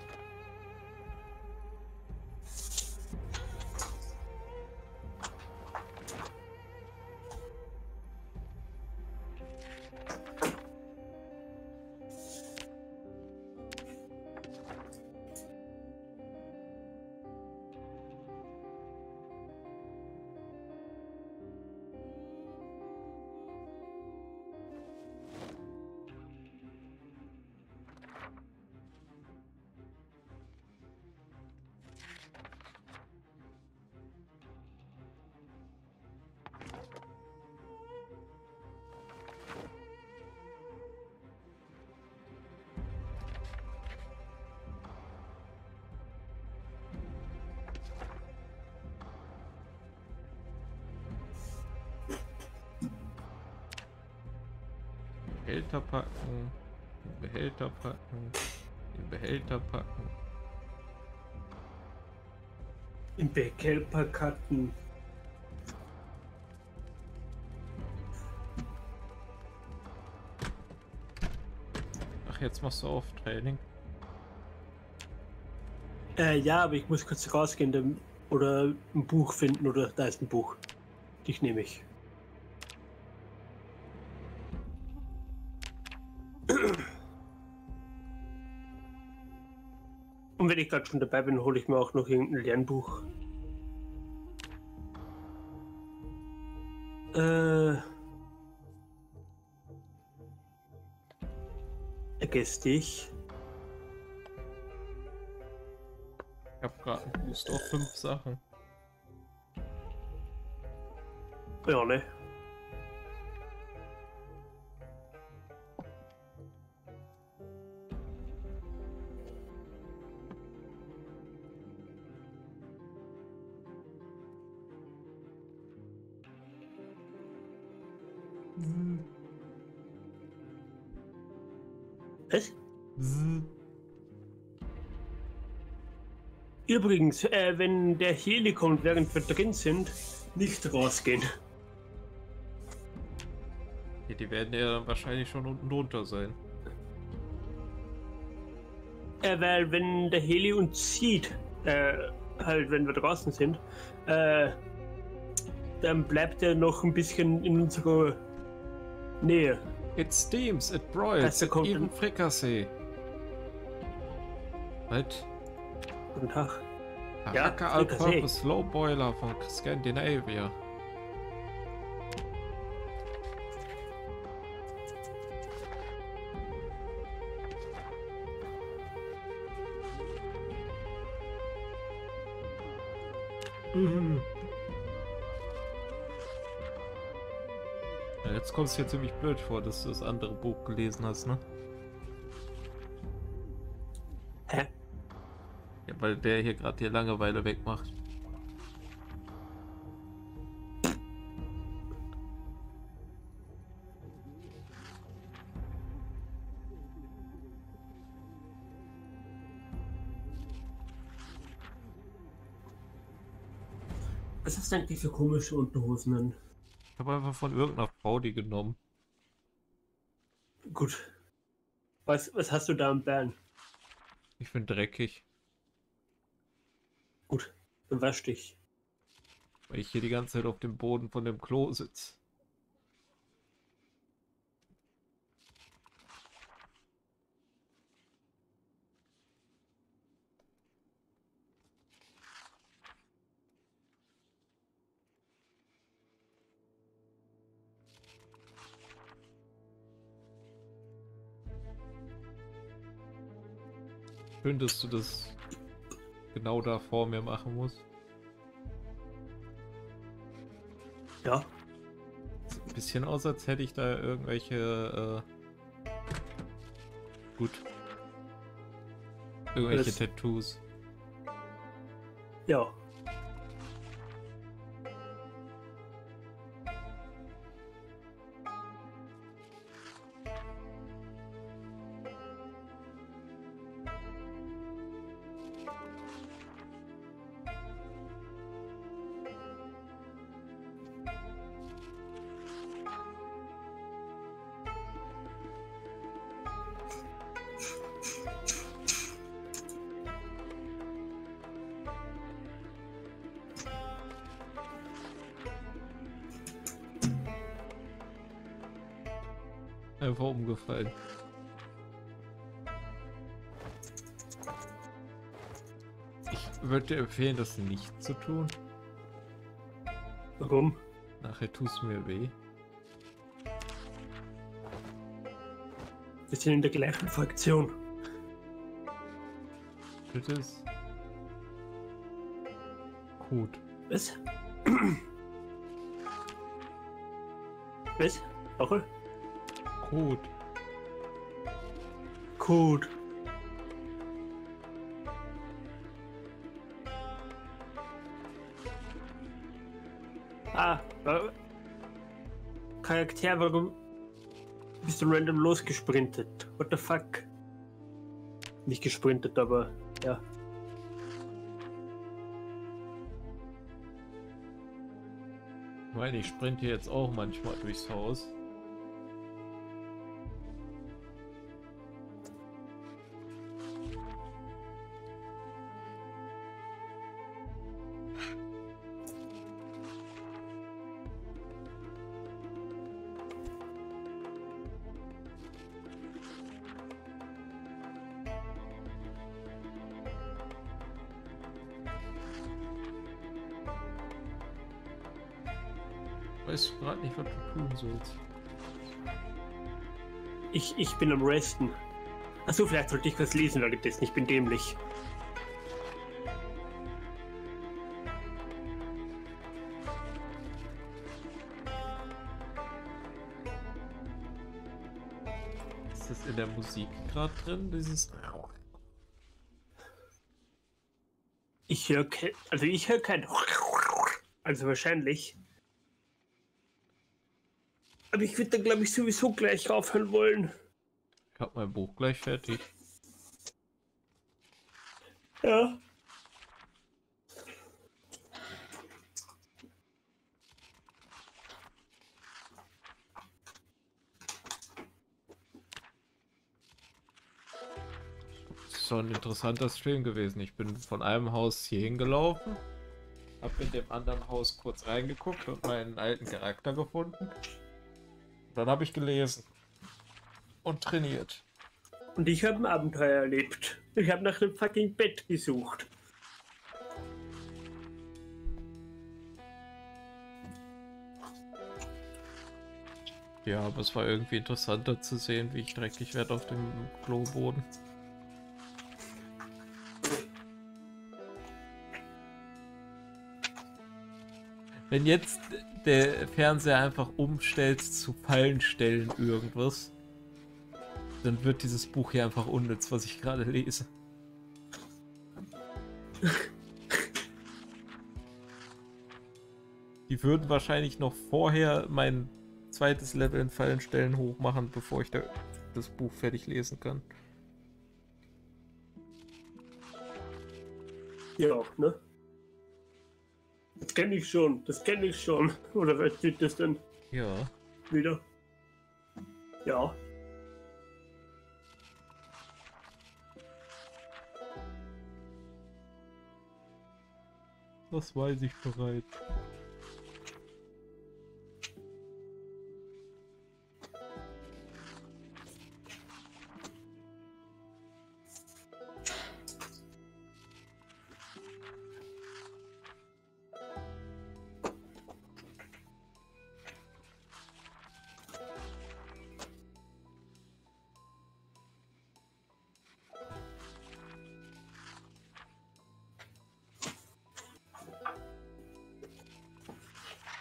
Behälter packen, den Behälter packen, den Behälter packen. Im Behälterkarten. Ach, jetzt machst du auf Training. Ja, aber ich muss kurz rausgehen oder ein Buch finden oder da ist ein Buch. Dich nehme ich. Und wenn ich gerade schon dabei bin, hole ich mir auch noch irgendein Lernbuch. Vergiss dich. Ich hab gerade einen Boost auf 5 Sachen. Ja, ne? Was? Übrigens, wenn der Heli kommt, während wir drin sind, nicht rausgehen. Ja, die werden ja dann wahrscheinlich schon unten drunter sein. Weil wenn der Heli uns sieht, halt wenn wir draußen sind, dann bleibt er noch ein bisschen in unserer Nähe. It steams, it broils, it even fricassee. Was? Guten Tag. Baraka Ja, All-Purpose Slow Boiler von Scandinavia. Ja, jetzt kommst du dir ziemlich blöd vor, dass du das andere Buch gelesen hast, ne? Hä? Ja, weil der hier gerade die Langeweile wegmacht. Was ist eigentlich für komische Unterhosen an? Ich habe einfach von irgendeiner Frau die genommen. Gut. Was hast du da am Bein? Ich bin dreckig, Gut, dann wasch dich. weil ich hier die ganze Zeit auf dem Boden von dem Klo sitze. Schön, dass du das genau da vor mir machen musst. Ja. Sieht ein bisschen aus, als hätte ich da irgendwelche, gut, irgendwelche Tattoos. Ja. Einfach umgefallen. Ich würde dir empfehlen, das nicht zu tun. Warum? Nachher tust mir weh. Wir sind in der gleichen Fraktion. Das ist gut. Was? Was? Auch? Gut. Gut. Charakter, warum bist du random losgesprintet? What the fuck? Nicht gesprintet, aber ja. Ich meine, ich sprinte jetzt auch manchmal durchs Haus. Weiß gerade nicht, was du tun sollst. Ich bin am Resten. Achso, vielleicht sollte ich was lesen, Leute, das ich bin dämlich. Ist das in der Musik gerade drin, dieses... Ich höre kein... Also wahrscheinlich. Aber ich würde dann, glaube ich, sowieso gleich aufhören wollen. Ich habe mein Buch gleich fertig. Ja. Das ist schon ein interessanter Stream gewesen. Ich bin von einem Haus hier hingelaufen, habe in dem anderen Haus kurz reingeguckt und meinen alten Charakter gefunden. Dann habe ich gelesen und trainiert. Und ich habe ein Abenteuer erlebt. Ich habe nach einem fucking Bett gesucht. Ja, aber es war irgendwie interessanter zu sehen, wie ich dreckig werde auf dem Kloboden. Wenn jetzt der Fernseher einfach umstellt zu Fallenstellen irgendwas, dann wird dieses Buch hier einfach unnütz, was ich gerade lese. Die würden wahrscheinlich noch vorher mein zweites Level in Fallenstellen hochmachen, bevor ich das Buch fertig lesen kann. Ja, ne? Das kenne ich schon, Oder was steht das denn Ja. wieder? Ja. Das weiß ich bereits.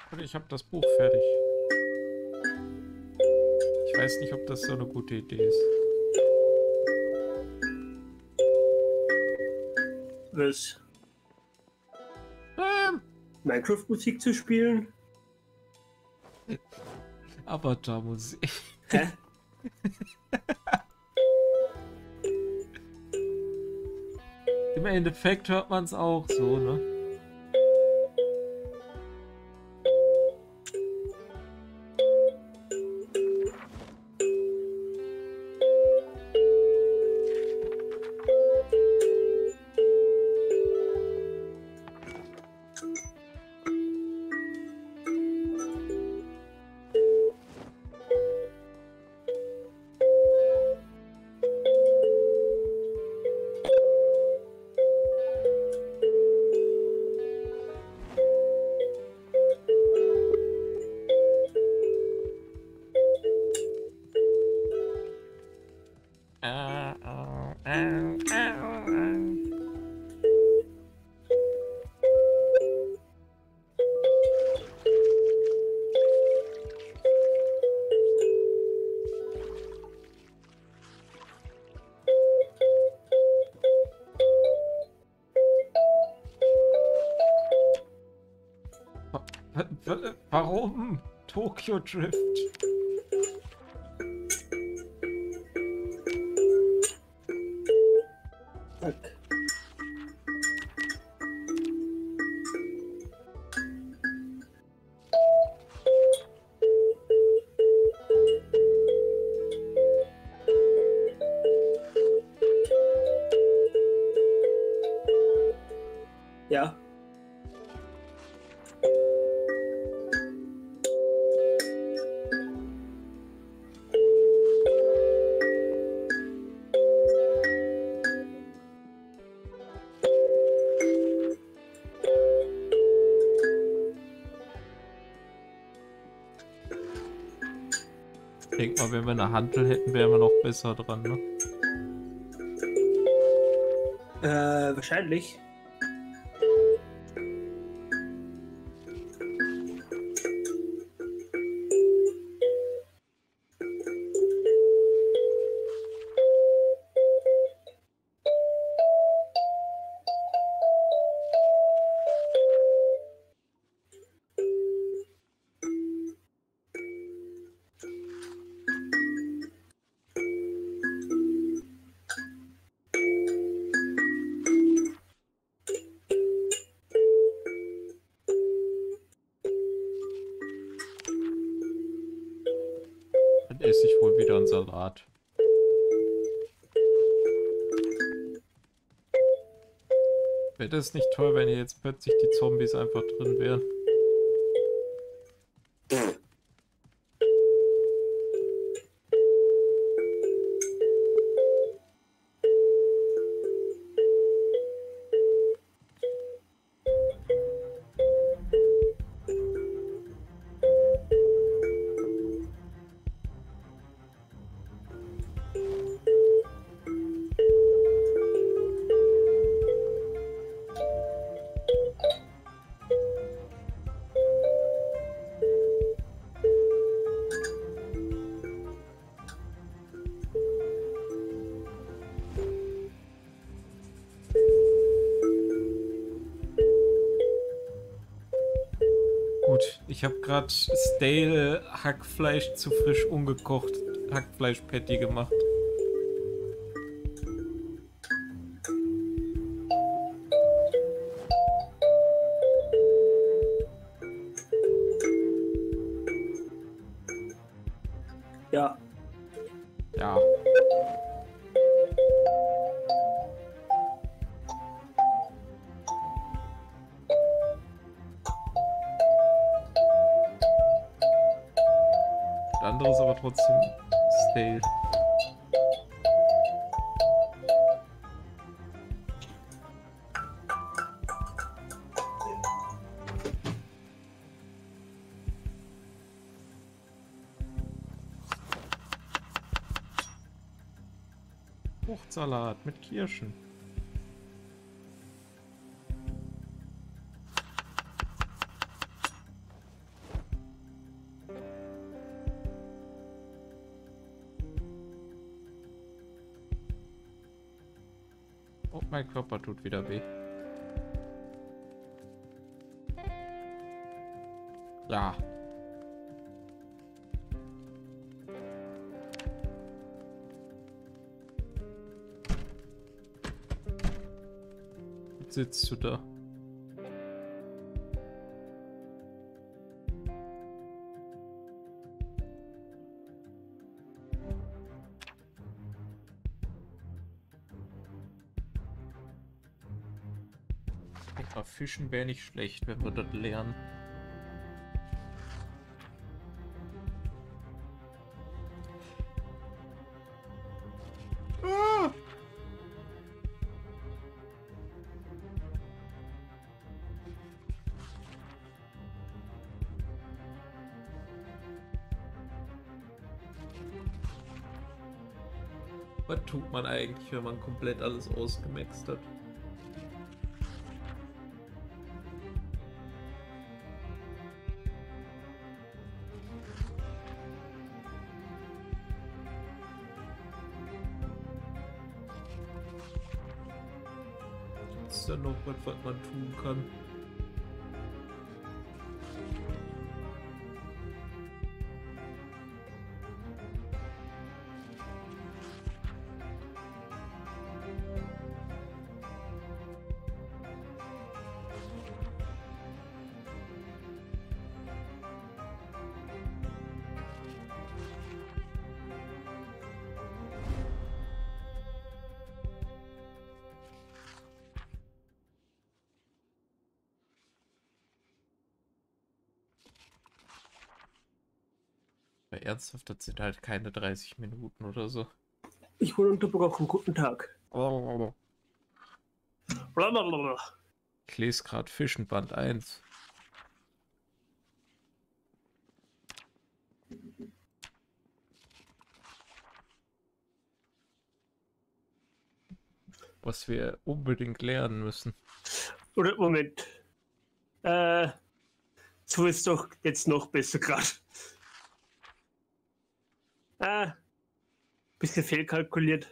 Und ich habe das Buch fertig. Ich weiß nicht, ob das so eine gute Idee ist. Was? Minecraft-Musik zu spielen? Avatar-Musik. Hä? Im Endeffekt hört man es auch so, ne? Warum? Tokyo Drift. Fuck. Ja. Ich denke mal, wenn wir eine Hantel hätten, wären wir noch besser dran, ne? Wahrscheinlich. Dann esse ich wohl wieder einen Salat. Wäre das nicht toll, wenn hier jetzt plötzlich die Zombies einfach drin wären? Gut, ich habe gerade stale Hackfleisch zu frisch ungekocht Hackfleisch-Patty gemacht. Ja. Ja. Der andere ist aber trotzdem stale. Fruchtsalat mit Kirschen. Oh, mein Körper tut wieder weh. Ja. Jetzt sitzt du da. Fischen wäre nicht schlecht, wenn wir das lernen. Ah! Was tut man eigentlich, wenn man komplett alles ausgemaxt hat? Ist da noch was man tun kann? Ernsthaft, das sind halt keine 30 Minuten oder so. Ich wurde unterbrochen. Guten Tag. Ich lese gerade Fischen Band 1. Was wir unbedingt lernen müssen. Oder Moment. So ist doch jetzt noch besser gerade. Bisschen fehlkalkuliert.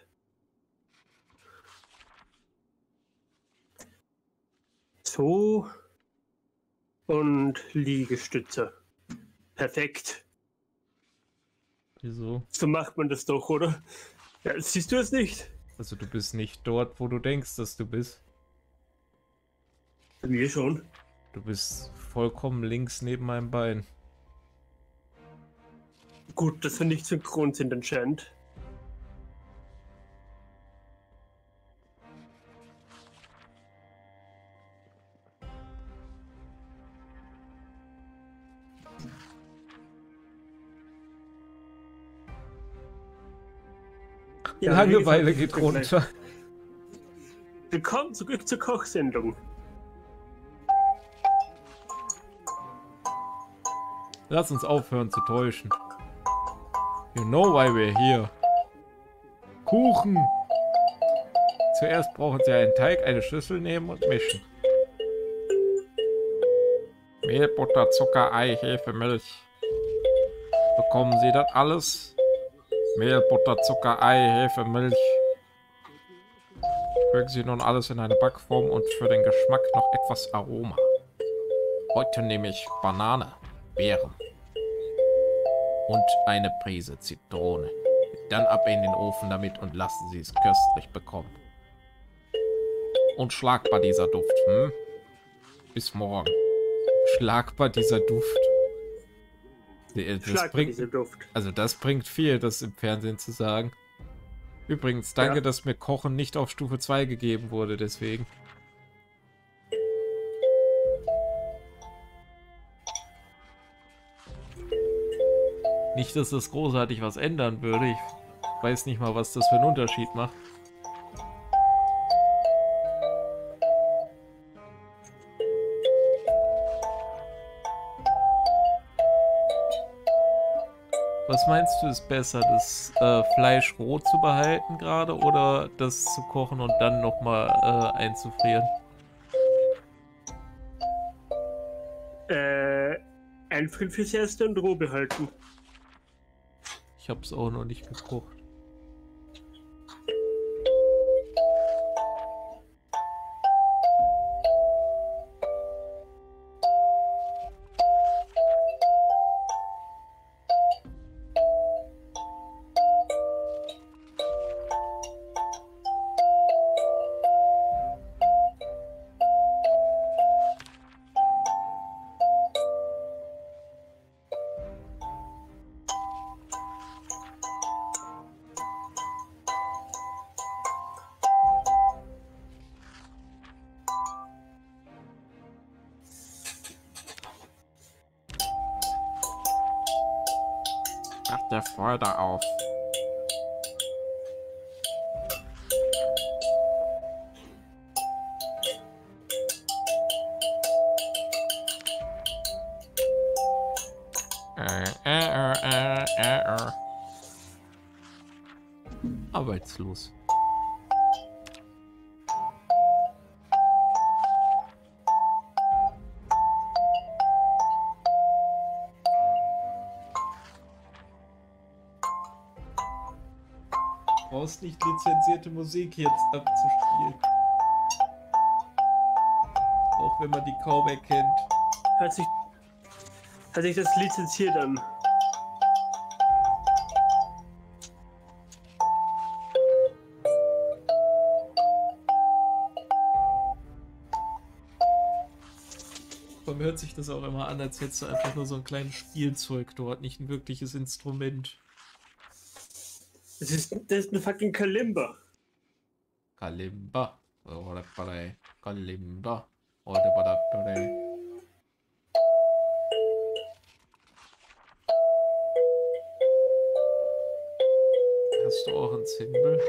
So. Und Liegestütze. Perfekt. Wieso? So macht man das doch, oder? Ja, siehst du es nicht? Also du bist nicht dort, wo du denkst, dass du bist. Bei mir schon. Du bist vollkommen links neben meinem Bein. Gut, dass wir nicht synchron sind anscheinend. Ja, Langeweile geht runter. Willkommen zurück zur Kochsendung. Lass uns aufhören zu täuschen. You know why we're here. Kuchen! Zuerst brauchen Sie einen Teig, eine Schüssel nehmen und mischen. Mehl, Butter, Zucker, Ei, Hefe, Milch. Bekommen Sie das alles? Mehl, Butter, Zucker, Ei, Hefe, Milch. Fügen Sie nun alles in eine Backform und für den Geschmack noch etwas Aroma. Heute nehme ich Banane, Beeren und eine Prise Zitrone. Dann ab in den Ofen damit und lassen Sie es köstlich bekommen. Unschlagbar dieser Duft, hm? Bis morgen. Schlagbar dieser Duft. Das bringt, dieser Duft. also das bringt viel, das im Fernsehen zu sagen. Übrigens, danke, dass mir Kochen nicht auf Stufe 2 gegeben wurde, deswegen. Nicht, dass das großartig was ändern würde. Ich weiß nicht mal, was das für einen Unterschied macht. Was meinst du, ist besser, das Fleisch roh zu behalten gerade oder das zu kochen und dann nochmal einzufrieren? Einfrieren fürs Erste und roh behalten. Ich hab's auch noch nicht gekocht. Mach der Freude auf. Arbeitslos. Du brauchst nicht lizenzierte Musik jetzt abzuspielen. Auch wenn man die kaum erkennt. Hört sich das lizenziert an. Vor mir hört sich das auch immer an, als hättest du einfach nur so ein kleines Spielzeug dort, nicht ein wirkliches Instrument. Das ist eine fucking Kalimba. Kalimba. Kalimba. Hast du auch ein Zimbel?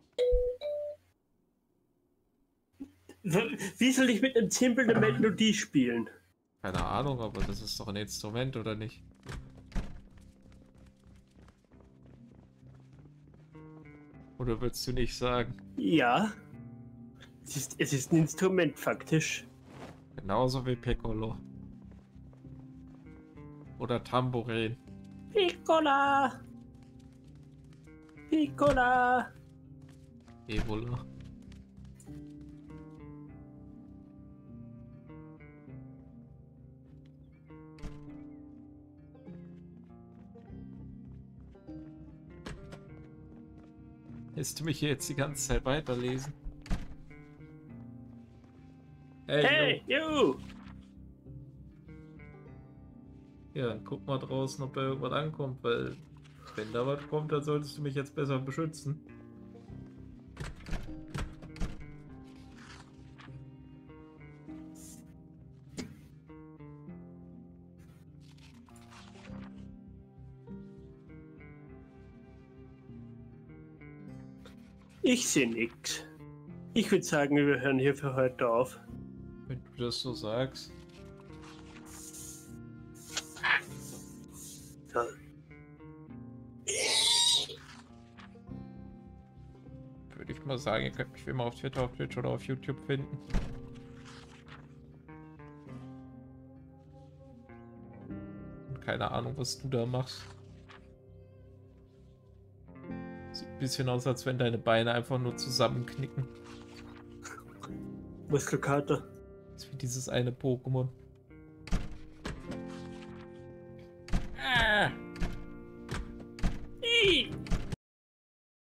Wie soll ich mit einem Zimbel eine Melodie spielen? Keine Ahnung, aber das ist doch ein Instrument, oder nicht? Oder willst du nicht sagen? Ja. Es ist ein Instrument, faktisch. Genauso wie Piccolo. Oder Tambourin. Piccola! Piccola! Ebola. Lässt du mich hier jetzt die ganze Zeit weiterlesen? Hey, you! Ja, dann guck mal draußen, ob da irgendwas ankommt, weil wenn da was kommt, dann solltest du mich jetzt besser beschützen. Ich sehe nix. Ich würde sagen, wir hören hier für heute auf. Wenn du das so sagst. Ja. Würde ich mal sagen, ihr könnt mich wie immer auf Twitter, auf Twitch oder auf YouTube finden. Und keine Ahnung, was du da machst. Sieht ein bisschen aus, als wenn deine Beine einfach nur zusammenknicken. Muskelkater. Das ist wie dieses eine Pokémon. Ah!